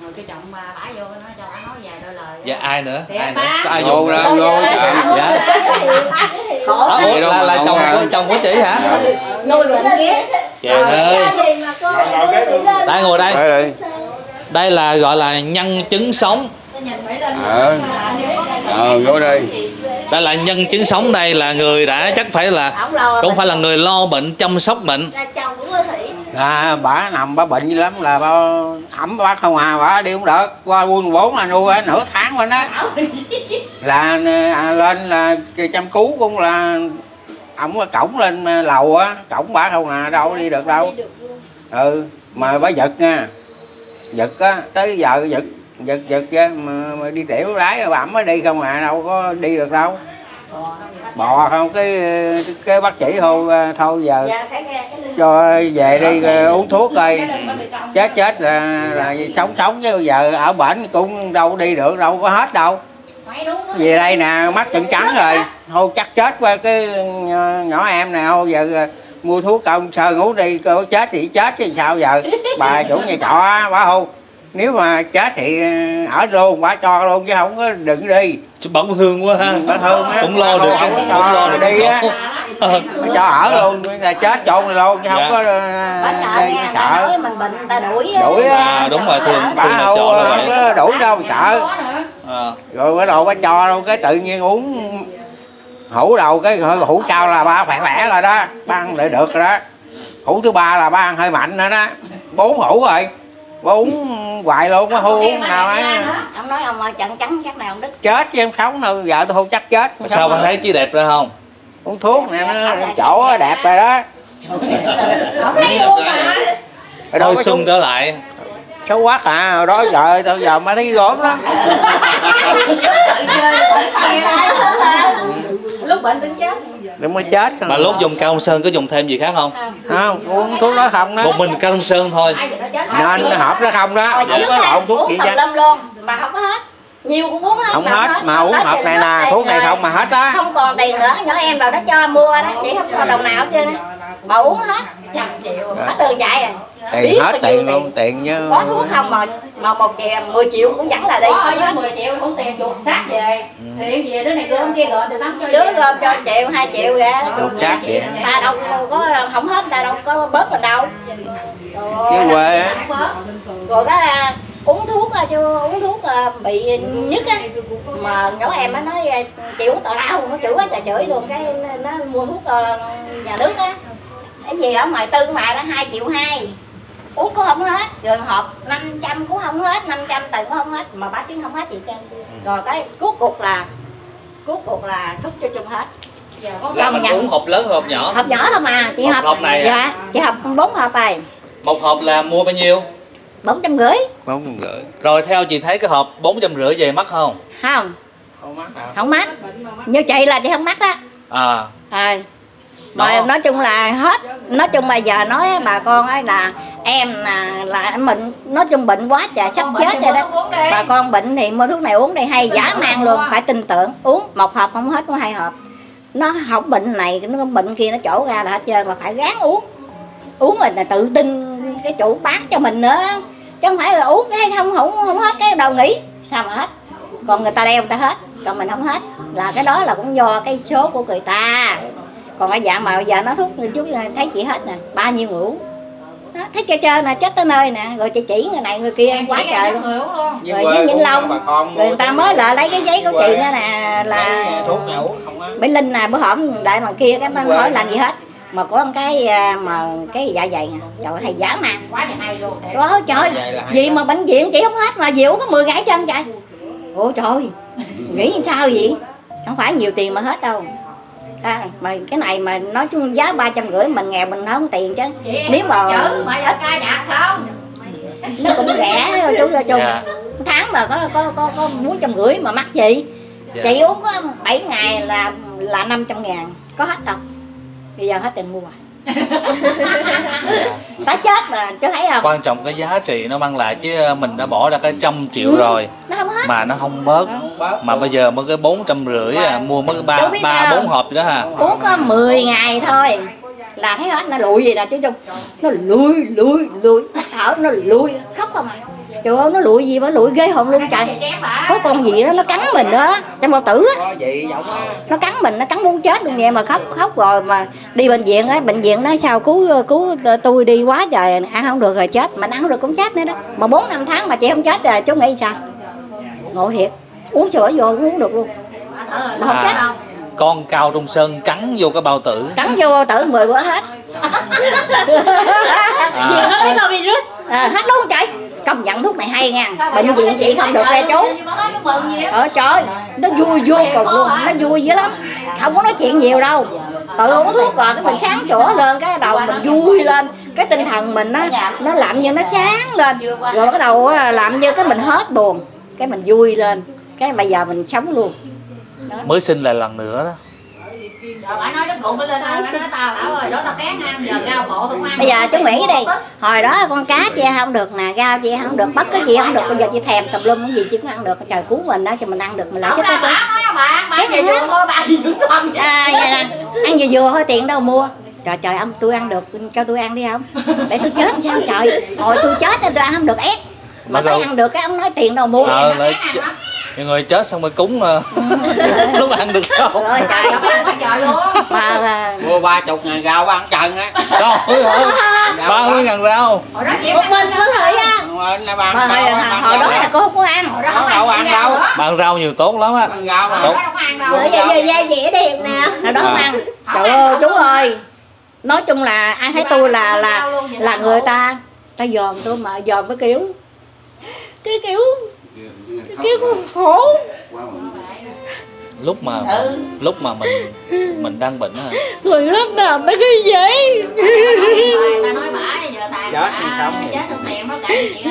Dạ ai nữa? Ai nữa? Có ai vô ra vô? Dạ. Ủa, là là chồng của chồng của chị hả? Nuôi bệnh kia. Trời ơi. Đây ngồi đây. Đây là gọi là nhân chứng sống. Ờ. Ờ vô đây. Đây là nhân chứng sống, đây là người đã chắc phải là cũng phải là người lo bệnh chăm sóc bệnh. À, bà nằm bà bệnh lắm là bà ẩm bà không à, bà đi không được qua buôn bốn là nuôi nửa tháng bên đó là à, lên là chăm cứu cũng là ổng cổng lên lầu á, cổng bà không à, đâu đi được đâu. Ừ mà bà giật nha, giật á tới giờ giật giật giật á mà, mà đi đẻo lái bà ẩm mới đi không à, đâu có đi được đâu. Bò không cái cái bác sĩ thôi thôi giờ cho về đi uống thuốc coi, chết chết là, là sống sống chứ giờ ở bển cũng đâu đi được đâu có hết đâu. Về đây nè mắt trận trắng rồi thôi chắc chết qua cái nhỏ em nè, thôi giờ mua thuốc công sơ ngủ đi có chết thì chết chứ sao giờ. Bà chủ nhà trọ bà hô nếu mà chết thì ở luôn bà cho luôn chứ không có đừng đi. Bà cũng thương quá ha. Bà thương á, cũng lo được cái cũng lo được đi á. Cho ở luôn là chết trộn này luôn chứ không có bà sợ nghe bà nói mình bệnh ta đuổi đuổi à, đúng rồi thương bà thương nhà trọ là vậy. Đuổi đâu sợ à. Rồi bắt đầu bà cho đâu cái tự nhiên uống hũ đầu cái hũ sau là ba khỏe khỏe rồi đó, ba ăn lại được rồi đó. Hũ thứ ba là ba ăn hơi mạnh nữa đó, bốn hũ rồi bà uống hoài luôn có hô uống nào ấy. Ông nói ông trận trắng chắc nào ông đứt chết chứ em sống đâu, vợ tôi không chắc chết. Sao bà thấy chứ đẹp ra không? Uống thuốc nè nó chỗ đẹp rồi đó. Thôi xuân trở lại xấu quá à, đó trời tôi giờ mới thấy gốm lắm. Lúc bệnh tính chết đừng mới chết mà lúc dùng Cao Trung Sơn có dùng thêm gì khác không? Không, uống thuốc đó không đó. Một mình Cao Trung Sơn thôi nên hộp đó không đó, không có lộn thuốc gì chứ lâm luôn mà không có hết, nhiều cũng uống hết không hết, hết mà uống hộp này nè thuốc này không mà hết đó, không còn tiền nữa. Nhỏ em vào nó cho mua đó chị không còn đồng nào hết trơn á mà uống hết trăm triệu hết tiền chạy rồi. Tiền hết tiền luôn, tiền chứ có thuốc không mà mà một triệu mười triệu cũng vẫn là đi hết. mười triệu không tiền chuột sát về tiền về đứa này gom kia gọi từ tắm cho đứa gom cho triệu hai triệu ra chuột sát vậy ta đâu có không hết, ta đâu có bớt mình đâu chứ quê rồi cái uống thuốc chưa uống thuốc bị nhức á mà nhỏ em nó nói chịu tào lao nó chửi quá trời chửi luôn, cái nó mua thuốc nhà nước á cái gì ở ngoài tư mà đó hai triệu hai uống cũng không hết, rồi hộp năm trăm cũng không hết, năm trăm tầng cũng không hết mà bá tiếng không hết gì trơn. Rồi cái cuối cuộc là cuối cuộc là thuốc cho chung hết. Là mình uống hộp lớn hộp nhỏ? Hộp nhỏ không à chị. Hộp, hộp, hộp này dạ à? Chị hộp bốn hộp này. Một hộp là mua bao nhiêu? Bốn trăm rưỡi. Bốn trăm rưỡi. Rồi theo chị thấy cái hộp bốn trăm rưỡi về mắc không? Không Không mắc hả? Không mắc. Như chị là chị không mắc đó. À. À. Mà nói chung là hết, nói chung bây giờ nói bà con ấy là em là là mình nói chung bệnh quá trời sắp chết rồi đó. Bà con bệnh thì mua thuốc này uống đây hay dã man luôn, phải tin tưởng. Uống một hộp không hết, có hai hộp. Nó không bệnh này, nó bệnh kia nó trổ ra là hết trơn, mà phải gán uống. Uống rồi là tự tin cái chủ bán cho mình nữa. Chứ không phải là uống cái không không không hết cái đầu nghỉ. Sao mà hết? Còn người ta đeo người ta hết, còn mình không hết. Là cái đó là cũng do cái số của người ta. Còn cái dạng mà bây giờ nó thuốc chú thấy chị hết nè, bao nhiêu người uống. Đó, thấy chơi chơi nè, chết tới nơi nè, rồi chị chỉ người này người kia em quá trời luôn. Rồi với Vĩnh Long, rồi người ta mới lại lấy cái giấy của chị nữa nè là Mỹ Linh nè, bữa hổm đại bằng kia cái bên hỏi làm gì hết. Mà có một cái mà cái dạ dày nè, trời ơi hay dã man. Quá trời hay luôn. Đó trời, gì mà bệnh viện chị không hết mà gì uống có mười ngày chân trời. Ủa trời, nghĩ sao vậy? Không phải nhiều tiền mà hết đâu. À, mà cái này mà nói chung giá ba trăm rưỡi mình nghèo mình không tiền chứ. Chị nếu mà ít không nó cũng rẻ thôi chú cho chung. Yeah. Tháng mà có có có có bốn trăm rưỡi mà mắc gì. Yeah. Chị uống có bảy ngày là là năm trăm ngàn có hết đâu. Bây giờ hết tiền mua rồi. Tá chết mà chú thấy không? Quan trọng cái giá trị nó mang lại chứ mình đã bỏ ra cái trăm triệu ừ. rồi nó không hết. Mà nó không bớt. Mà bây giờ mới cái bốn trăm rưỡi à, mua mới ba ba bốn hộp đó hả? Uống có mười ngày thôi là thấy hết, nó lụi gì nè chú Trung, nó lùi lùi lùi thở nó lùi khóc không à. Trời ơi nó lụi gì mà lụi ghê hồn luôn trời. Có con gì đó nó cắn mình đó trong bao tử á, nó cắn mình nó cắn muốn chết luôn vậy mà khóc khóc rồi mà đi bệnh viện á, bệnh viện nói sao cứu cứu tôi đi quá trời, ăn không được rồi chết, mà ăn không được cũng chết nữa đó. Mà bốn năm tháng mà chị không chết rồi chú nghĩ sao? Ngộ thiệt, uống sữa vô cũng uống được luôn mà không à, chết đâu. Con Cao Trung Sơn cắn vô cái bao tử, cắn vô bao tử mười bữa hết. Gì nó biết con virus à, hết luôn trời. Công nhận thuốc này hay nha, bệnh viện chị không được nghe chú. Ờ trời, nó vui vô cùng luôn, nó vui dữ lắm. Không có nói chuyện nhiều đâu. Tự uống thuốc rồi cái mình sáng chỗ lên, cái đầu mình vui lên, cái tinh thần mình nó nó làm như nó sáng lên. Rồi bắt đầu làm như cái mình hết buồn, cái mình vui lên, cái bây giờ mình sống luôn. Đó. Mới sinh lại lần nữa đó. Phải nói đứt bụng mới lên nói tao Thảo ơi, đó tao kén ăn, giờ rau cộ tao không ăn. Bây giờ chú nghĩ đi, hồi đó con cá chị không được nè, rau chị không được, bất cái gì không được, bây giờ chị thèm tùm lum cái gì chứ cũng ăn được, trời cứu mình đó cho mình ăn được, mình lại thích đó chú. Cái gì vừa thôi, bà vừa thôi. À vậy nè, ăn vừa vừa thôi tiền đâu mua. Trời trời ông tôi ăn được, cho tôi ăn đi không? Để tôi chết sao trời, hồi tôi chết tôi ăn không được ép. Mà cái ăn được cái ông nói tiền đâu mua. Ờ, lại nhiều người chết xong rồi cúng lúc ăn được đâu. Rồi trời trời luôn. Mà mua ba chục ngàn rau ăn trần á. Trời ơi, ba mươi ngàn rau. Một mình có thể ăn. Hồi đó là cô không có ăn. Đâu đâu ăn đâu. Bạn rau nhiều tốt lắm á. Rau mà. Bởi vì da dẻ đẹp nè. Hồi đó không ăn. Trời ơi chú ơi. Nói chung là ai thấy tôi là là là người ta ta dòm tôi mà dòm cái kiểu cái kiểu cái kiểu khổ. Lúc mà ừ. lúc mà mình mình đang bệnh á, người lắm nào ta cái vậy. Ta nói bả giờ tài chết thì không chết được tiền nó cả gì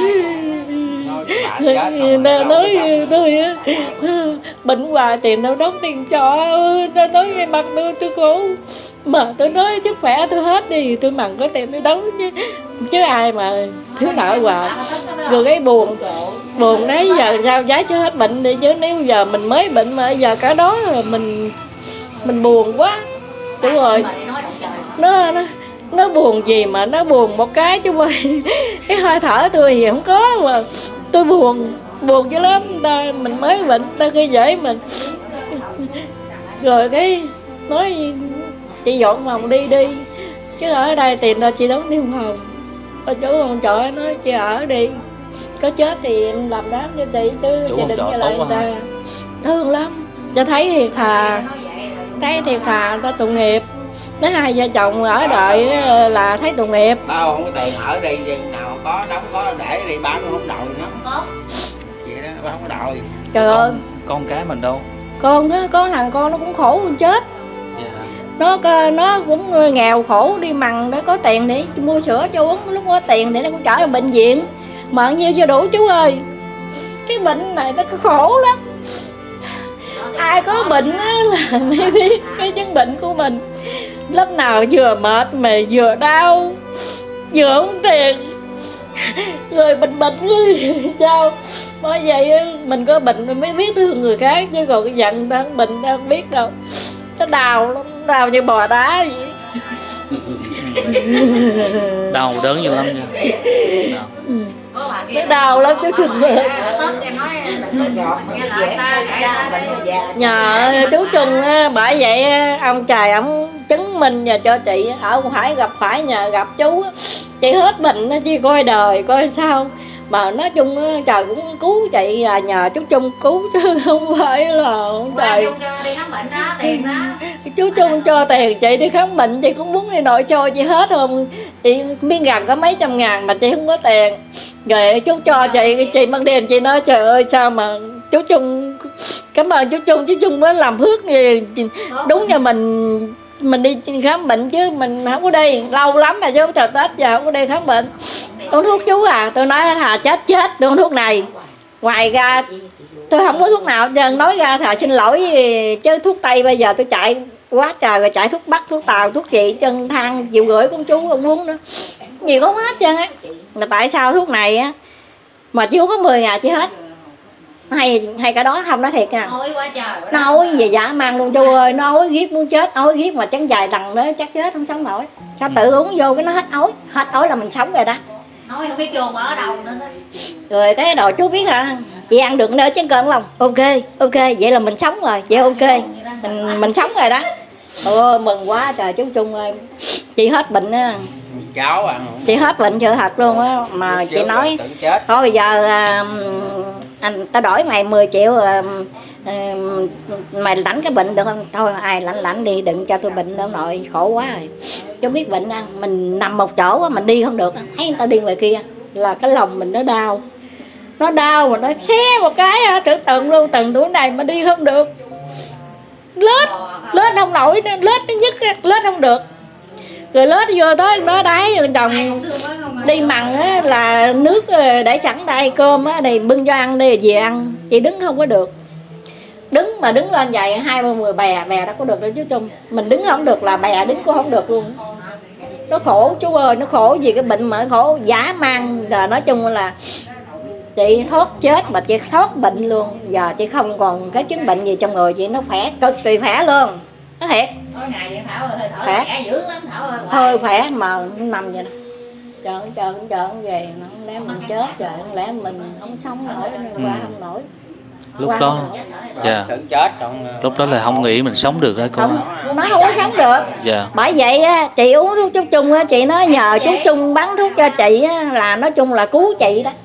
người ta nói tôi á bệnh hoài tiền đâu đóng tiền cho, ta nói ngay mặt tôi tôi khổ mà tôi nói sức khỏe tôi hết đi tôi mặn có tiền tôi đóng chứ chứ ai mà thiếu nợ hoài. Rồi cái buồn buồn đấy giờ sao giá cho hết bệnh đi chứ nếu giờ mình mới bệnh mà giờ cả đó rồi mình mình buồn quá. Đúng rồi, nó nó nó buồn gì mà nó buồn một cái chứ ơi. Cái hơi thở tôi thì không có mà tôi buồn buồn dữ lắm. Ta mình mới bệnh ta cứ dễ mình rồi cái nói chị dọn phòng đi đi chứ ở đây tiền đâu chị đóng tiền phòng. Bà chú ông chọi nói chị ở đi, có chết thì em làm đám cho chị chứ chị đừng cho lại người ta. Thương lắm, cho thấy thiệt thà, thấy thiệt thà người ta tội nghiệp. Nói hai vợ chồng ở đợi là thấy tội nghiệp. Tao không có tiền ở đây nào có đóng có để đi bán nó không đòi nó không có vậy đó, tao không có đòi. Trời ơi, con cái mình đâu con đó, có thằng con nó cũng khổ hơn chết. Yeah. Nó nó cũng nghèo khổ đi mằng đã có tiền để mua sữa cho uống, lúc có tiền thì nó cũng chở vào bệnh viện mà nhiêu chưa đủ chú ơi. Cái bệnh này nó khổ lắm. ai có bệnh á là mới biết cái chứng bệnh của mình. Lúc nào vừa mệt mà vừa đau, vừa không tiền, rồi bệnh bệnh như sao. Bởi vậy mình có bệnh mình mới biết thương người khác, chứ còn cái giận ta bệnh ta không biết đâu. Nó đau lắm, đau như bò đá vậy. Đau đớn nhiều lắm nha. Nó đau lắm chú Trung ơi. Nhờ chú Trung bởi vậy ông trời ông chứng minh và cho chị ở phải gặp phải nhờ gặp chú chị hết bệnh chị coi đời coi sao. Mà nói chung trời cũng cứu chị à, nhờ chú Trung cứu chứ không phải là ông trời. Chú Trung cho tiền chị đi khám bệnh, chị cũng muốn đi nội soi chị hết không. Chị biết gần có mấy trăm ngàn mà chị không có tiền. Rồi chú cho chị, chị ban đêm chị nói trời ơi sao mà chú Trung, cảm ơn chú Trung, chú Trung mới làm phước gì. Đúng như mình mình đi khám bệnh chứ mình không có đi lâu lắm mà chứ trời Tết giờ không có đi khám bệnh. Uống thuốc chú à, tôi nói thà chết chết tôi uống thuốc này, ngoài ra tôi không có thuốc nào hết. Nói ra thà xin lỗi chứ thuốc tây bây giờ tôi chạy quá trời rồi, chạy thuốc bắc thuốc tàu thuốc gì chân than chịu gửi con chú ông uống nữa nhiều không hết trơn á. Mà tại sao thuốc này á mà chú có mười ngày chỉ hết, hay hay cả đó không nói thiệt nha. Nó hối về dã man luôn chú ơi, nó hối giết muốn chết, hối giết mà chắn dài đằng nữa chắc chết không sống nổi. Sao tự uống vô cái nó hết ối, hết ối là mình sống rồi đó. Nói không biết chôn ở đâu nữa đó. Rồi cái đồ chú biết hả, chị ăn được nữa chén cơm không? Ok, ok, vậy là mình sống rồi, vậy ok, mình mình sống rồi đó. Ôi mừng quá trời chú Trung ơi, chị hết bệnh á. Cháu ăn chị hết bệnh sự thật luôn á. Mà chị nói thôi bây giờ à, anh ta đổi mày mười triệu à, à, mày lãnh cái bệnh được không? Thôi ai lãnh lãnh đi, đừng cho tôi bệnh đâu nội, khổ quá rồi. Chú biết bệnh ăn mình nằm một chỗ mình đi không được, thấy người ta đi ngoài kia là cái lòng mình nó đau, nó đau mà nó xé một cái tưởng tượng luôn, từng tuổi này mà đi không được, lết lết không nổi, lết nó nhức, lết không được. Rồi lết vô tới đó đáy đồng đi mặn á, là nước để sẵn đây, cơm á thì bưng cho ăn đi về ăn, chị đứng không có được. Đứng mà đứng lên vậy hai ba mười bè bè đâu có được đâu chứ Trung. Mình đứng không được là bè đứng cũng không được luôn. Nó khổ chú ơi, nó khổ vì cái bệnh mà khổ dã man. Rồi nói chung là chị thoát chết mà chị thoát bệnh luôn. Giờ chị không còn cái chứng bệnh gì trong người chị, nó khỏe, cực kỳ khỏe luôn. Nó thiệt. Khỏe. Hơi khỏe mà nằm vậy nè. Trợn trợn trợn về, không lẽ mình chết rồi, không lẽ mình không sống nổi, nên qua không nổi. Lúc đó dạ chết còn... lúc đó là không nghĩ mình sống được hả cô? Không, nó không có sống được. Dạ. Bởi vậy á, chị uống thuốc chú Trung á, chị nói nhờ chú Trung bán thuốc cho chị á, là nói chung là cứu chị đó,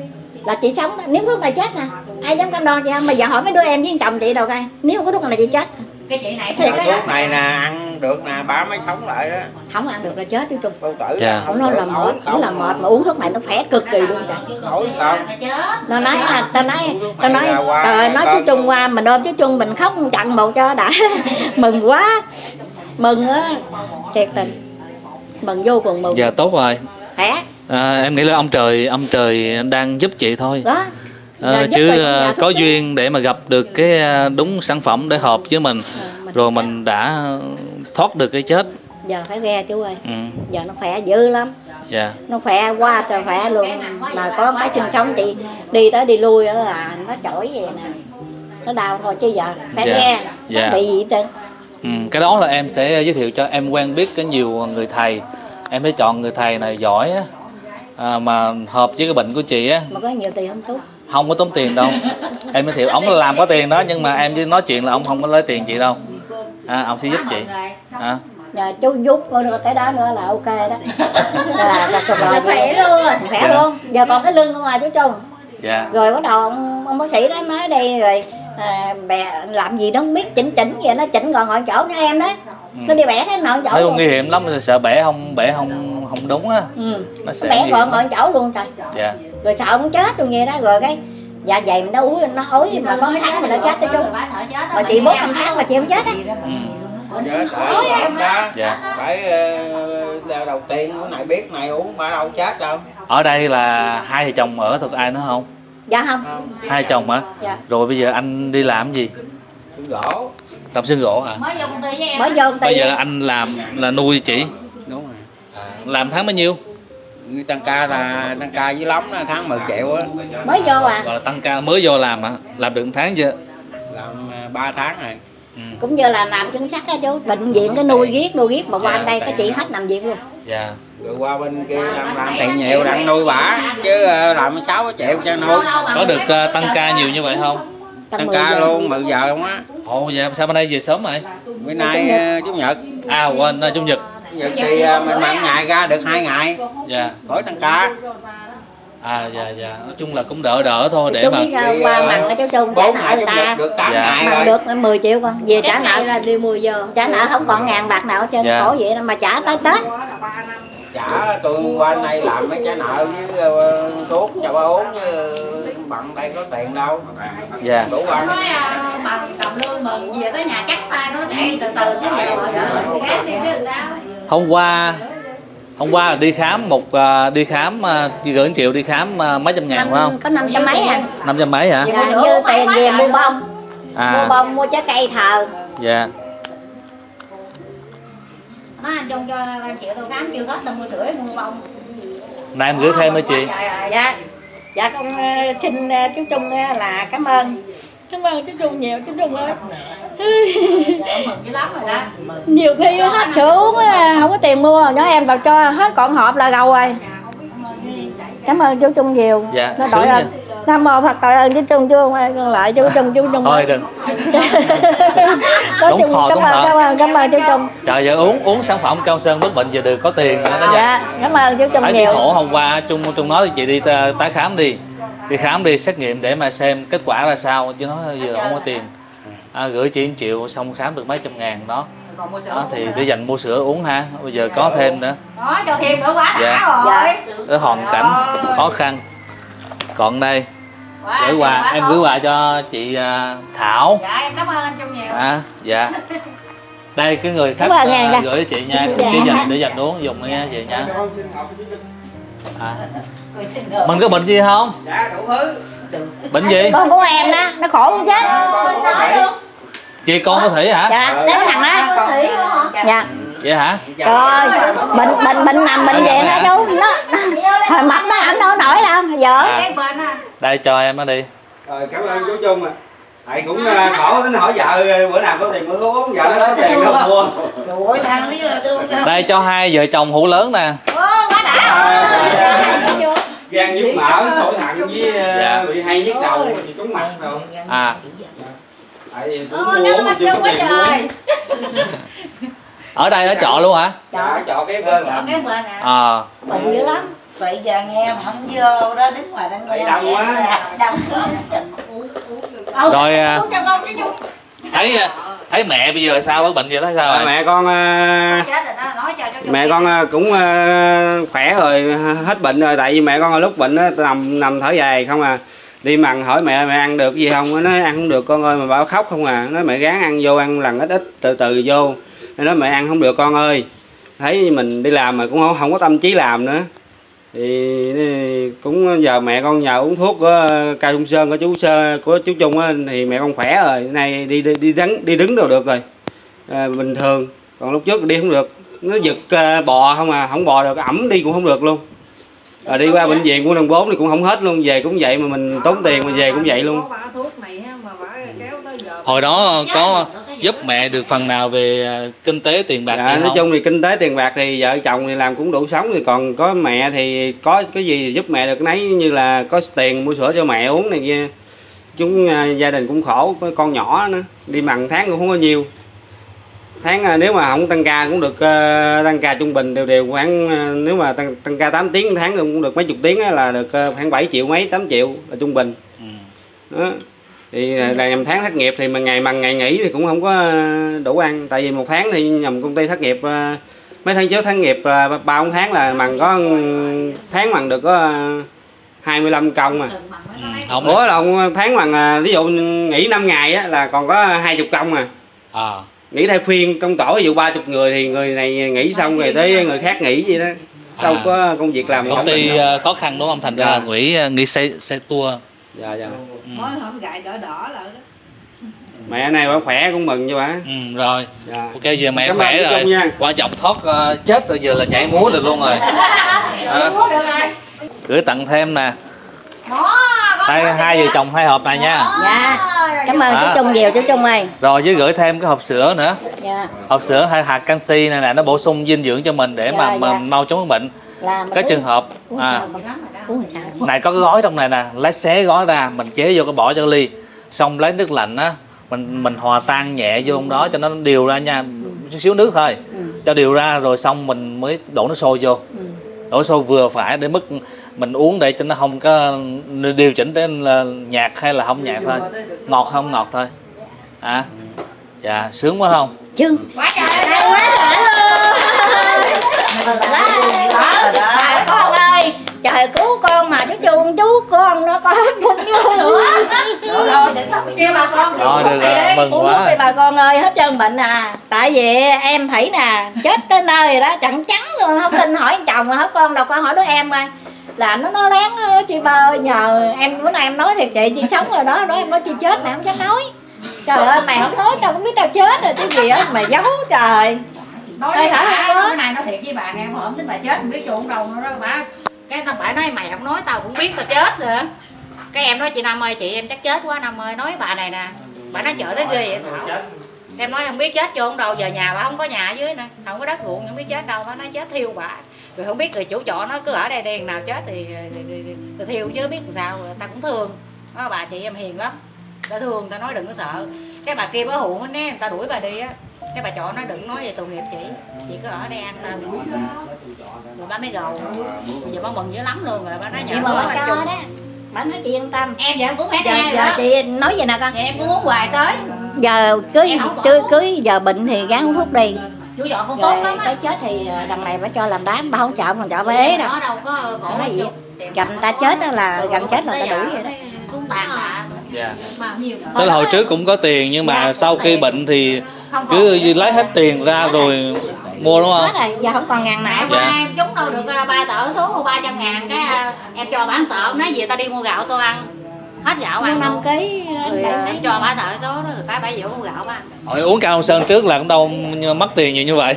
là chị sống. Nếu thuốc này chết nè, ai dám cam đoan chị không? Bây giờ hỏi mấy đứa em với chồng chị đâu coi, nếu không có thuốc này chị chết. Cái chị này thì cái thuốc này nè ăn được nè, bà mới sống lại đó. Không ăn được là chết chú Trung. Dạ. Ông nói là mệt, cũng là mệt mà uống thuốc này nó khỏe cực kỳ luôn trời. Nổi không? Nó nói à, ta nói, ta nói, trời nói chú Trung qua mình ôm chú Trung mình khóc chặn một cho đã. Mừng quá, mừng á, thiệt tình, mừng vô cùng mừng. Dạ tốt rồi. Khỏe. À, em nghĩ là ông trời, ông trời đang giúp chị thôi. Đó. À, chứ uh, có duyên để mà gặp được cái đúng sản phẩm để hợp với mình, à, mình rồi mình đã thoát được cái chết. Giờ phải ghe chú ơi. Ừ. Giờ nó khỏe dữ lắm. Dạ. Nó khỏe quá trời khỏe luôn. Mà có cái sinh sống chị đi tới đi lui đó là nó chổi vậy nè, nó đau thôi chứ giờ phải dạ. ghe. Dạ. Nó bị gì tên. Ừ, cái đó là em sẽ giới thiệu cho em quen biết cái nhiều người thầy, em sẽ chọn người thầy này giỏi á, à, mà hợp với cái bệnh của chị á. Mà có nhiều tiền không chú? Không có tốn tiền đâu. Em giới thiệu ông làm có tiền đó, nhưng mà em với nói chuyện là ông không có lấy tiền chị đâu. À, ông sẽ giúp chị. À. Giờ chú giúp được cái đó nữa là ok đó. Là là rồi khỏe luôn, khỏe dạ. luôn. Giờ còn cái lưng ở ngoài chú Trung. Dạ. Rồi bắt đầu ông, ông bác sĩ đó nói đây rồi à, bè làm gì đó không biết, chỉnh chỉnh vậy nó chỉnh còn ngồi chỗ nữa em đó. Ừ. Nó đi bẻ cái nào chỗ. Thấy nguy hiểm lắm, sợ bẻ không bẻ không không đúng á. Ừ. Nó sẽ bẻ gọn ngồi chỗ luôn trời. Dạ. Rồi sợ muốn chết luôn vậy đó, rồi cái dạ dày mình nó úi nó ối mà có tháng mà nó chết tới chú. Mà chị bốn năm tháng mà chị không chết á. Ừ. Chết rồi em đó. Dạ. Phải uh, đầu tiên cái này biết này uống mà đâu chết đâu. Ở đây là hai vợ chồng ở thuộc ai nữa không? Dạ không. Hai chồng hả? Dạ. Rồi bây giờ anh đi làm gì? xương gỗ. Làm xương gỗ hả? Mới vô công ty với em. Mới vô công ty. Bây giờ anh làm là nuôi chị. Đúng rồi. À, làm tháng bao nhiêu? Tăng ca là tăng ca với lắm là tháng mười triệu á. Mới vô à. Gọi là tăng ca mới vô làm hả? Làm được một tháng chưa? Làm ba tháng rồi. Ừ. Cũng như là làm chứng sắc á chú, bệnh viện cái nuôi riết nuôi riết mà qua anh đây cái chị hết nằm viện luôn. Dạ. Rồi qua bên kia làm, làm tiền nhiều đặng nuôi bả chứ làm sáu triệu cho nuôi. Có được uh, tăng ca nhiều như vậy không? Tăng ca luôn, mười giờ không á. Ồ dạ, sao bên đây về sớm vậy? Bữa nay uh, chủ nhật. À quên, uh, chủ nhật. Chủ nhật thì uh, mình mặn ngày ra được hai ngày. Dạ. Khỏi tăng ca. À dạ dạ, nói chung là cũng đỡ đỡ thôi để chú mà. biết sao qua mặn cái cháu Trung trả nợ người ta. Được tám Dạ. ngày Mặn rồi. được mười triệu con, về trả nợ là đi mười giờ. trả nợ không còn ngàn bạc nào hết trơn, Dạ. khổ vậy mà trả tới Tết. Trả tôi qua đây làm mấy trả nợ với uh, thuốc cho ba uống chứ bằng đây có tiền đâu. Dạ. Đủ ăn. Nói mà cầm lương mừng về tới nhà chắc tay nó chạy từ từ chứ vậy rồi khác thì chứ sao. Hôm qua hôm qua là đi khám một uh, đi khám uh, gửi triệu đi khám uh, mấy trăm ngàn phải không? Có năm trăm mấy à. Năm trăm mấy hả? Dạ, như tiền về mua bông. À. Mua bông, mua trái cây thờ. Dạ. Nó anh Trung cho ba triệu tôi khám chưa hết tao mua sữa mua bông. Nay em gửi thêm hả chị? Dạ. Dạ con uh, xin uh, chú Trung uh, là cảm ơn. Cảm ơn chú Trung nhiều, chú Trung ơi. Mừng dữ lắm rồi đó. Nhiều khi hết sữa uống á, không có tiền mua, nhỏ em vào cho hết còn hộp là gầu rồi. Cảm ơn chú Trung nhiều. Dạ, Nó sướng đội ơn. Nam mô Phật đội ơn chú Trung, chú không ai con lại chú Trung, chú Trung. Thôi đừng. Có Đúng Trung, thọ, cảm đúng ơn, thọ. cảm ơn, cảm ơn chú Trung. Trời giờ uống uống sản phẩm Cao Sơn bất bệnh giờ được có tiền nữa đó nha. Dạ, cảm ơn chú Trung Phải đi nhiều. khổ hôm qua Trung Trung nói chị đi uh, tái khám đi. Đi khám đi xét nghiệm để mà xem kết quả ra sao chứ nó giờ không có tiền. À, gửi chị một triệu xong khám được mấy trăm ngàn đó. Còn mua sữa Đó thì để dành mua sữa uống ha. Bây giờ có thêm nữa. đó cho thêm nữa quá đã Dạ. rồi. Ở hoàn cảnh khó khăn. Còn đây Quá, gửi quà quá em tốt. gửi quà cho chị uh, Thảo. Dạ em cảm ơn anh Trung nhiều. À, dạ. Đây cái người khách Cảm ơn ngàn uh, ra. gửi cho chị nha, Dạ. để dành để dành uống dùng nha chị nha. À. Cười xinh gớm. Mình có bệnh gì không? Dạ đủ thứ. Bệnh gì? Con của em đó, nó khổ muốn chết. Chị con có thể hả? Dạ, đấy thằng đó. Dạ. Vậy hả? Rồi, bệnh bệnh bệnh nằm bệnh viện đó chú. Nó hồi mập đó ảnh đâu nổi đâu, vợ. À. Cái bên á. Đây cho em nó đi. Rồi cảm ơn chú Trung. À. Thầy cũng uh, khổ tính hỏi vợ bữa nào có tiền mua thuốc uống, vợ nó có tiền đâu mua. Trời ơi thằng bây giờ tôi Đây cho hai vợ chồng hũ lớn nè. ô quá đã rồi. Gan nhức mỡ, sỏi thận với uh, Dạ. bị hay nhức đầu, thì trúng mặt rồi. À. Tại vì cũng Ô mua cảm uống ơn mà anh chưa Trung có quá tiền mua. trời. Ở đây ở trọ luôn hả? Dạ, chọn cái bên là Cái bên à. À. Bệnh dữ lắm. Vậy giờ nghe mà không vô đó đứng ngoài đánh nghe. đông quá. Đông. Rồi à, Cho con cái Trung. thấy thấy mẹ bây giờ sao bất bệnh vậy thấy sao À, rồi? mẹ con uh, Chết rồi đó, nói cho cho mẹ con uh, cũng uh, khỏe rồi, hết bệnh rồi. Tại vì mẹ con lúc bệnh á, nằm nằm thở dài không à. Đi mần hỏi mẹ mẹ ăn được gì không, nó nói ăn không được con ơi, mà bảo khóc không à. Nói mẹ gán ăn vô, ăn lần ít ít từ từ vô. Nó nói mẹ ăn không được con ơi. Thấy mình đi làm mà cũng không, không có tâm trí làm nữa. Thì cũng giờ mẹ con nhờ uống thuốc của Cao Trung Sơn, của chú Sơ, của chú Trung á, thì mẹ con khỏe rồi. Nay đi đi đi đứng đi đứng đâu được rồi. À, bình thường. Còn lúc trước đi không được, nó giật uh, bò không à, không bò được, ẩm đi cũng không được luôn. Rồi đi qua bệnh viện của Đồng bốn thì cũng không hết luôn, về cũng vậy mà mình tốn tiền mà về cũng vậy luôn. Hồi đó có giúp mẹ được phần nào về à, kinh tế tiền bạc Dạ, gì nói không? chung thì kinh tế tiền bạc thì vợ chồng thì làm cũng đủ sống, thì còn có mẹ thì có cái gì giúp mẹ được nấy, như là có tiền mua sữa cho mẹ uống này kia. Chúng uh, gia đình cũng khổ, có con nhỏ nữa, đi mần tháng cũng không có nhiều. Tháng uh, nếu mà không tăng ca cũng được uh, tăng ca trung bình đều đều khoảng uh, nếu mà tăng, tăng ca tám tiếng tháng cũng được mấy chục tiếng á, là được uh, khoảng bảy triệu mấy, tám triệu là trung bình. Ừ. Đó. Thì là nhầm tháng thất nghiệp thì mà ngày mần ngày nghỉ thì cũng không có đủ ăn. Tại vì một tháng thì nhầm công ty thất nghiệp, mấy tháng trước thất nghiệp ba bốn tháng là mần có tháng mần được có hai mươi lăm công mà. Ừ. Không. Ủa là ông tháng mần ví dụ nghỉ năm ngày á, là còn có hai mươi công mà. À. Nghỉ thay phiên trong tổ ví dụ ba mươi người thì người này nghỉ xong rồi tới người khác nghỉ gì đó. Đâu À. có công việc làm. Công ty uh, khó khăn đúng không? Thành ra Dạ. nghỉ nghỉ xe xe tour. Dạ dạ. Ừ. Mới không gại đỏ đỏ lại đó. Mẹ này bà khỏe cũng mừng cho bà. Ừ, rồi. Dạ. Ok, giờ mẹ Cảm khỏe ơn rồi. nha. Quan trọng thoát uh, chết rồi, giờ là nhảy múa được luôn rồi. À. Gửi tặng thêm nè. Đây, hai vợ chồng hai hộp này nha. Dạ. Cảm ơn À. chú Trung nhiều chú Trung ơi. Rồi với gửi thêm cái hộp sữa nữa. Dạ. Hộp sữa hay hạt canxi này nè, nó bổ sung dinh dưỡng cho mình để Dạ, mà dạ. mình mau chống bệnh. Là Cái trường hợp à, uống sao? này có cái gói trong này nè, lấy xé gói ra, mình chế vô cái bỏ cho ly, xong lấy nước lạnh á, mình mình hòa tan nhẹ vô trong đó cho nó đều ra nha, chút xíu nước thôi, Ừ. cho đều ra rồi xong mình mới đổ nước sôi vô, Ừ. đổ sôi vừa phải để mức mình uống để cho nó không có điều chỉnh đến là nhạt hay là không nhạt thôi, ngọt không ngọt thôi, à, dạ sướng quá không? Chương. Quá trời ơi, quá trời Bà con ơi, trời cứu con mà chú Trung chú con nó có hết bệnh luôn. rồi rồi để khóc kêu bà con Rồi được rồi, mừng Uống nước đi quá. bà con ơi, hết chân bệnh à. Tại vì em Thủy nè, chết tới nơi rồi đó, chặn trắng luôn, không tin hỏi chồng mà hỏi con đâu, con hỏi đứa em coi. Là nó nó lén chị ba ơi, nhờ em bữa nay em nói thiệt chị, chị sống rồi đó, đó em nói chị chết mẹ không dám nói. Trời ơi mày không nói tao cũng biết tao chết rồi cái gì á, mày giấu trời. nói Ê, với Thảo bà, không có. cái này nó thiệt với bà nghe, mà không tính bà chết không biết chuộng đâu nữa đó bà. Cái tao phải nói mày không nói tao cũng biết tao chết rồi. Cái em nói chị Năm ơi, chị em chắc chết quá Năm ơi, nói bà này nè, bà nói chợ tới ghê vậy Thảo. Em nói không biết chết chuộng đâu, giờ nhà bà không có nhà ở dưới nè, không có đất ruộng, không biết chết đâu, bà nói chết thiêu bà. Rồi không biết người chủ trọ nó cứ ở đây đèn nào chết thì, thì, thì, thì, thì thiêu chứ biết làm sao, rồi ta cũng thương. Đó, bà chị em hiền lắm, ta thương, ta nói đừng có sợ. Cái bà kia bà hụn hết nè, người ta đuổi bà đi á. Cái bà trọ nói đừng nói về tội nghiệp chị, chị cứ ở đây ăn ta rồi bà mới gầu. Bây giờ bà mừng dữ lắm luôn rồi, bà nói nhờ Nhưng mà bà bà cho chung. đó, bà nói chị yên tâm. Em giờ em cũng hết Giờ, nghe giờ đó. chị nói gì nè con. Giờ em cũng muốn hoài tới. Giờ cưới Em không bỏ cưới, thuốc. cưới giờ bệnh thì gán uống thuốc đi. Chú dọn không Rồi tốt lắm á. tới chết thì đằng này bà cho làm đám, bà không sợ còn sợ bà ế đâu. Nó đâu có Bà khổ nói gì chung. gặp người ta chết đó là gần chết là ta đuổi vậy đó. Xuống tàn tạ. Dạ. Mà nhiều. Tức là hồi trước cũng có tiền nhưng mà Dạ, sau có khi tiền. bệnh thì Không cứ còn. lấy hết tiền ra rồi mua đúng không? Hết rồi, giờ không còn ngàn nào. Mẹ qua em trúng đâu được à, ba tờ số ba trăm ngàn cái à, em cho bán tờ nói gì ta đi mua gạo tôi ăn hết gạo Mua ăn năm luôn. ký Rồi, bảy à, mấy. cho bả tờ số đó rồi cái bả dụ mua gạo ăn. Hồi uống cao sơn trước là cũng đâu mất tiền nhiều như vậy.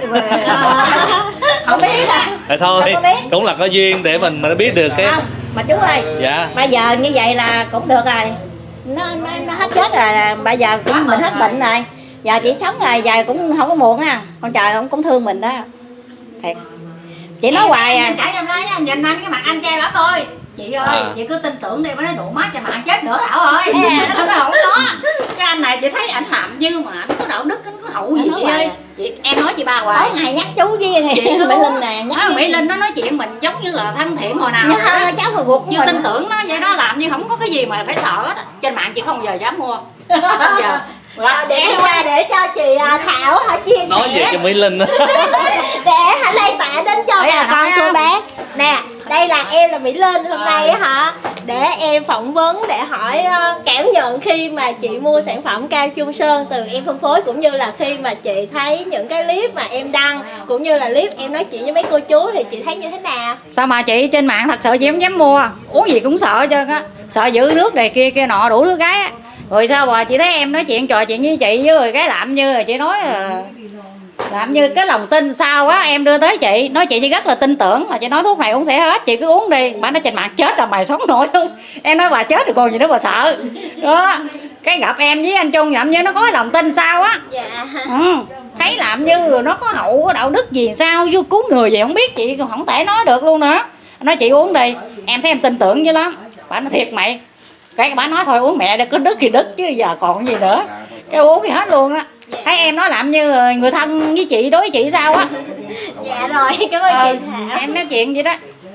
Không biết à. Rồi thôi, Đâu có biết. cũng là có duyên để mình mình biết được cái Không, mà chú ơi, dạ. bây giờ như vậy là cũng được rồi. Nó nó, nó hết chết rồi, bây giờ cũng mình hết bệnh rồi. Giờ chị sống rồi, giờ cũng không có muộn ha. Con trời ông cũng thương mình đó. Thiệt. Chị nói hoài à. Nhìn chạy em lấy á, nhìn anh cái mặt anh trai bả coi. Chị ơi, À. chị cứ tin tưởng đi, mới nói đủ mắt cho mà anh chết nữa Thảo ơi. Nó nói không có. Cái anh này chị thấy ảnh làm như mà ảnh có đạo đức, ảnh có hậu gì Nói chị hoài ơi. à. Chị em nói chị ba Tối hoài. ngày nhắc chú với Chị cứ Mỹ Linh nè, nhắc à, với- Mỹ Linh nó nói chuyện mình giống như là thân thiện hồi nào. Nhớ cháu hồi ruột của Như mình. tin tưởng nó vậy đó, làm như không có cái gì mà phải sợ hết á. Trên mạng chị không bao giờ dám mua. Không giờ. À, để qua để cho chị à, Thảo hả chia Nói sẻ về cho Mỹ Linh. để hả lan tỏa đến cho Đấy bà là con nói cô á. bác nè. Đây là em là Mỹ Linh hôm nay á hả, để em phỏng vấn để hỏi ờ, cảm nhận khi mà chị mua sản phẩm cao Trung Sơn từ em phân phối, cũng như là khi mà chị thấy những cái clip mà em đăng cũng như là clip em nói chuyện với mấy cô chú thì chị thấy như thế nào? Sao mà chị trên mạng thật sự chị không dám mua, uống gì cũng sợ trơn á, sợ giữ nước này kia kia nọ đủ thứ cái á. Rồi sao mà chị thấy em nói chuyện trò chuyện với chị với rồi cái làm như là chị nói là làm như cái lòng tin sao á, em đưa tới chị nói chị chỉ rất là tin tưởng là chị nói thuốc này uống sẽ hết, chị cứ uống đi. Bà nói trên mạng chết là mày sống nổi không? Em nói bà chết rồi còn gì nữa bà sợ đó. Cái gặp em với anh Trung làm như nó có lòng tin sao á. Dạ. Ừ, thấy làm như nó có hậu có đạo đức gì sao vô cứu người vậy không biết, chị còn không thể nói được luôn nữa. Nói chị uống đi, em thấy em tin tưởng dữ lắm. Bà nói thiệt mày, cái bà nói thôi uống mẹ để có đứt thì đứt chứ giờ còn gì nữa. Cái uống thì hết luôn á. Thấy em nói làm như người thân với chị đối với chị sao á. Dạ rồi, cảm ơn Ờ, chị Thảo. em nói chuyện vậy đó.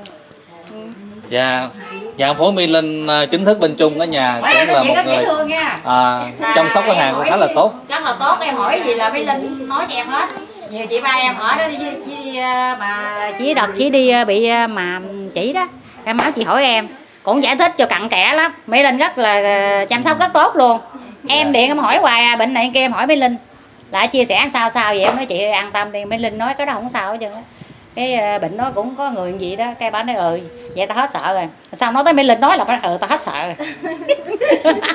Dạ. Dạ phối Mỹ Linh à, chính thức bên Trung ở nhà Mấy cũng là chị một rất dễ người thương nha. à, chăm sóc khách hàng cũng khá là tốt. Rất là tốt, em hỏi gì là Mỹ Linh nói cho em hết. Nhiều chị ba em hỏi đó với, với à, mà chị đợt chị đi à, bị à, mà chỉ đó, em báo chị hỏi em cũng giải thích cho cặn kẽ lắm. Mỹ Linh rất là à, chăm sóc rất tốt luôn. Em điện em hỏi hoài à, bệnh này kia em hỏi Mỹ Linh lại chia sẻ sao sao vậy, em nói chị an tâm đi. Mỹ Linh nói cái đó không sao hết trơn á. Cái à, bệnh đó cũng có người gì đó, cái bà nói ừ vậy ta hết sợ rồi. Sao nói tới Mỹ Linh nói là bà nói, ừ ta hết sợ rồi.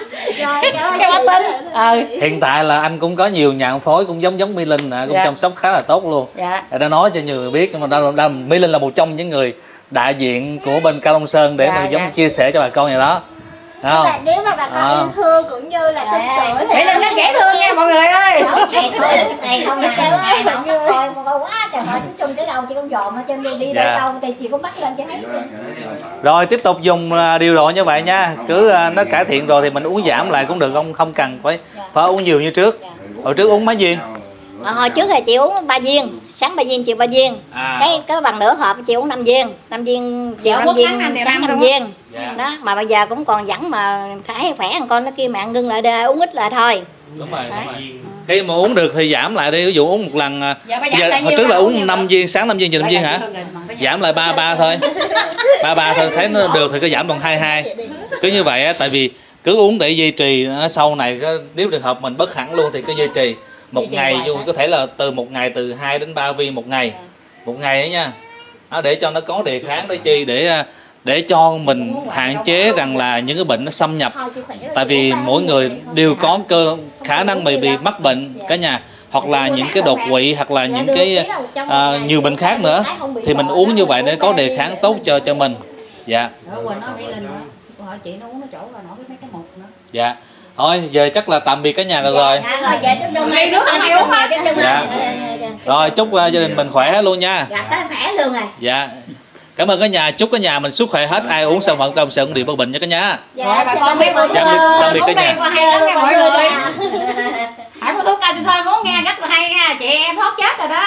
cái bá tính. Ừ. Hiện tại là anh cũng có nhiều nhà phối cũng giống giống Mỹ Linh nè, cũng Dạ. chăm sóc khá là tốt luôn. Dạ. Đã nói cho nhiều người biết, nhưng mà đa, đa, Mỹ Linh là một trong những người đại diện của bên Cao Long Sơn để Dạ, mà giống dạ. chia sẻ cho bà con này đó. Thấy không? Là nếu mà bà con À. yêu thương cũng như là tin tưởng thì Mỹ Linh rất dễ thương nha mọi người ơi. Này thôi, này không là kêu ai mà không bắt thôi, mà coi quá trời ơi, chú Trung tới đâu chị cũng dòm ở trên đi đi Dạ. đây đâu thì chị cũng bắt lên chị thấy. Rồi tiếp tục dùng à, điều độ như vậy nha. Cứ à, nó cải thiện rồi thì mình uống giảm lại cũng được, không không cần phải phải uống nhiều như trước. Hồi trước uống mấy viên? À, hồi trước thì chị uống ba viên, sáng ba viên, chiều ba viên. À. Cái cái bằng nửa hộp chị uống năm viên, năm viên chiều Dạ, năm uống viên, tháng năm thì sáng năm năm thôi. viên. Dạ. Đó, mà bây giờ cũng còn vẫn mà thấy khỏe ăn con nó kia mà ăn ngưng lại đây, uống ít lại thôi. Đúng rồi, đúng rồi. Khi mà uống được thì giảm lại đi, ví dụ uống một lần à, Dạ, bây bây giờ giờ, lại hồi nhiêu trước là lần uống nhiều uống năm lần? viên, sáng năm viên, chiều năm viên hả? Giảm lại ba ba thôi. ba ba thôi, thấy nó được thì cứ giảm bằng hai hai. Cứ như vậy á, tại vì cứ uống để duy trì sau này nếu trường hợp mình bất hẳn luôn thì cứ duy trì một ngày, dù có thể là từ một ngày từ hai đến ba viên một ngày. Một ngày ấy nha. Đó, để cho nó có đề kháng để chi để để cho mình hạn chế rằng là những cái bệnh nó xâm nhập. Tại vì mỗi người đều có cơ khả năng bị bị mắc bệnh cả nhà, hoặc là những cái đột quỵ, hoặc là những cái à, nhiều bệnh khác nữa, thì mình uống như vậy để có đề kháng tốt cho cho mình. Dạ. Quỳnh nói Mỹ Linh nữa. Hỏi chị nó uống nó chỗ là nổi mấy cái mục nữa. Dạ. Thôi giờ chắc là tạm biệt cả nhà rồi rồi. Dạ rồi, dạ chú Trung đi nước ăn uống á. Dạ. Rồi chúc uh, gia đình mình khỏe luôn nha. Dạ tới khỏe luôn rồi. Dạ. Cảm ơn cả nhà, chúc cả nhà mình sức khỏe hết, ai uống sản phẩm Cao Long Sơn cũng điều bất bệnh nha cả nhà. Dạ, bà con biết uống Tạm biệt, tạm biệt cả nhà. uống hay lắm nha mọi người. Hãy mua thuốc Cao Long Sơn uống nghe rất là hay nha, chị em thoát chết rồi đó.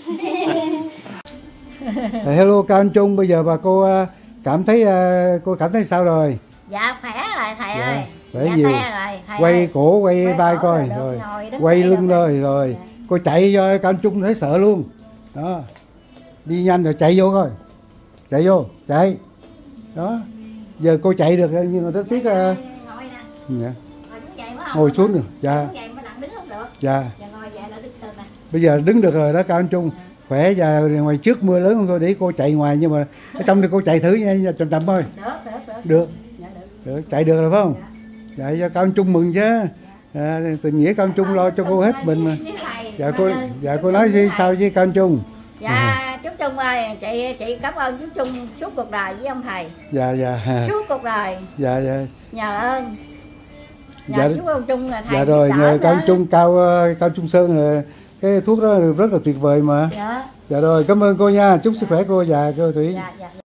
Hello Cao Anh Trung, bây giờ bà cô à, cảm thấy à, cô cảm thấy sao rồi? Dạ khỏe rồi thầy Dạ, ơi. khỏe Dạ, nhiều. khỏe rồi, thầy Quay ơi. cổ, quay Quay vai cổ coi, rồi được, rồi ngồi đứng quay dậy lưng được. rồi, rồi cô chạy cho Cao Anh Trung thấy sợ luôn. Đó, đi nhanh rồi chạy vô coi, chạy vô, chạy. Đó, giờ cô chạy được nhưng mà rất tiếc. Ngồi nè. Dạ. Ngồi đứng dậy phải không? Ngồi xuống rồi, dạ, Đứng dậy mà nặng đứng không được. dạ. Dạ ngồi dậy là đứng từ nè. Bây giờ đứng được rồi đó Cao Anh Trung, khỏe. Và ngoài trước mưa lớn không thôi để cô chạy ngoài, nhưng mà ở trong đây cô chạy thử nha, chậm chậm thôi. Được, được, được. Được, Dạ được. được, chạy được rồi phải không? Chạy cho Cao Anh Trung mừng chứ. À, tình nghĩa Cao Anh Trung lo cho cô hết mình mà. Với thầy. Dạ cô, dạ cô nói gì sao với Cao Anh Trung? Dạ, chú Trung ơi, chị chị cảm ơn chú Trung suốt cuộc đời với ông thầy. Dạ dạ Suốt cuộc đời. dạ dạ Nhờ ơn. Nhờ Dạ, chú ông Trung là thầy. dạ rồi, giúp nhờ đỡ Cao Anh nữa. Trung, Cao ờ, Cao Trung Sơn là cái thuốc đó rất là tuyệt vời mà. Dạ. Dạ rồi, cảm ơn cô nha, chúc sức khỏe cô. Dạ cô Thủy. Dạ, dạ.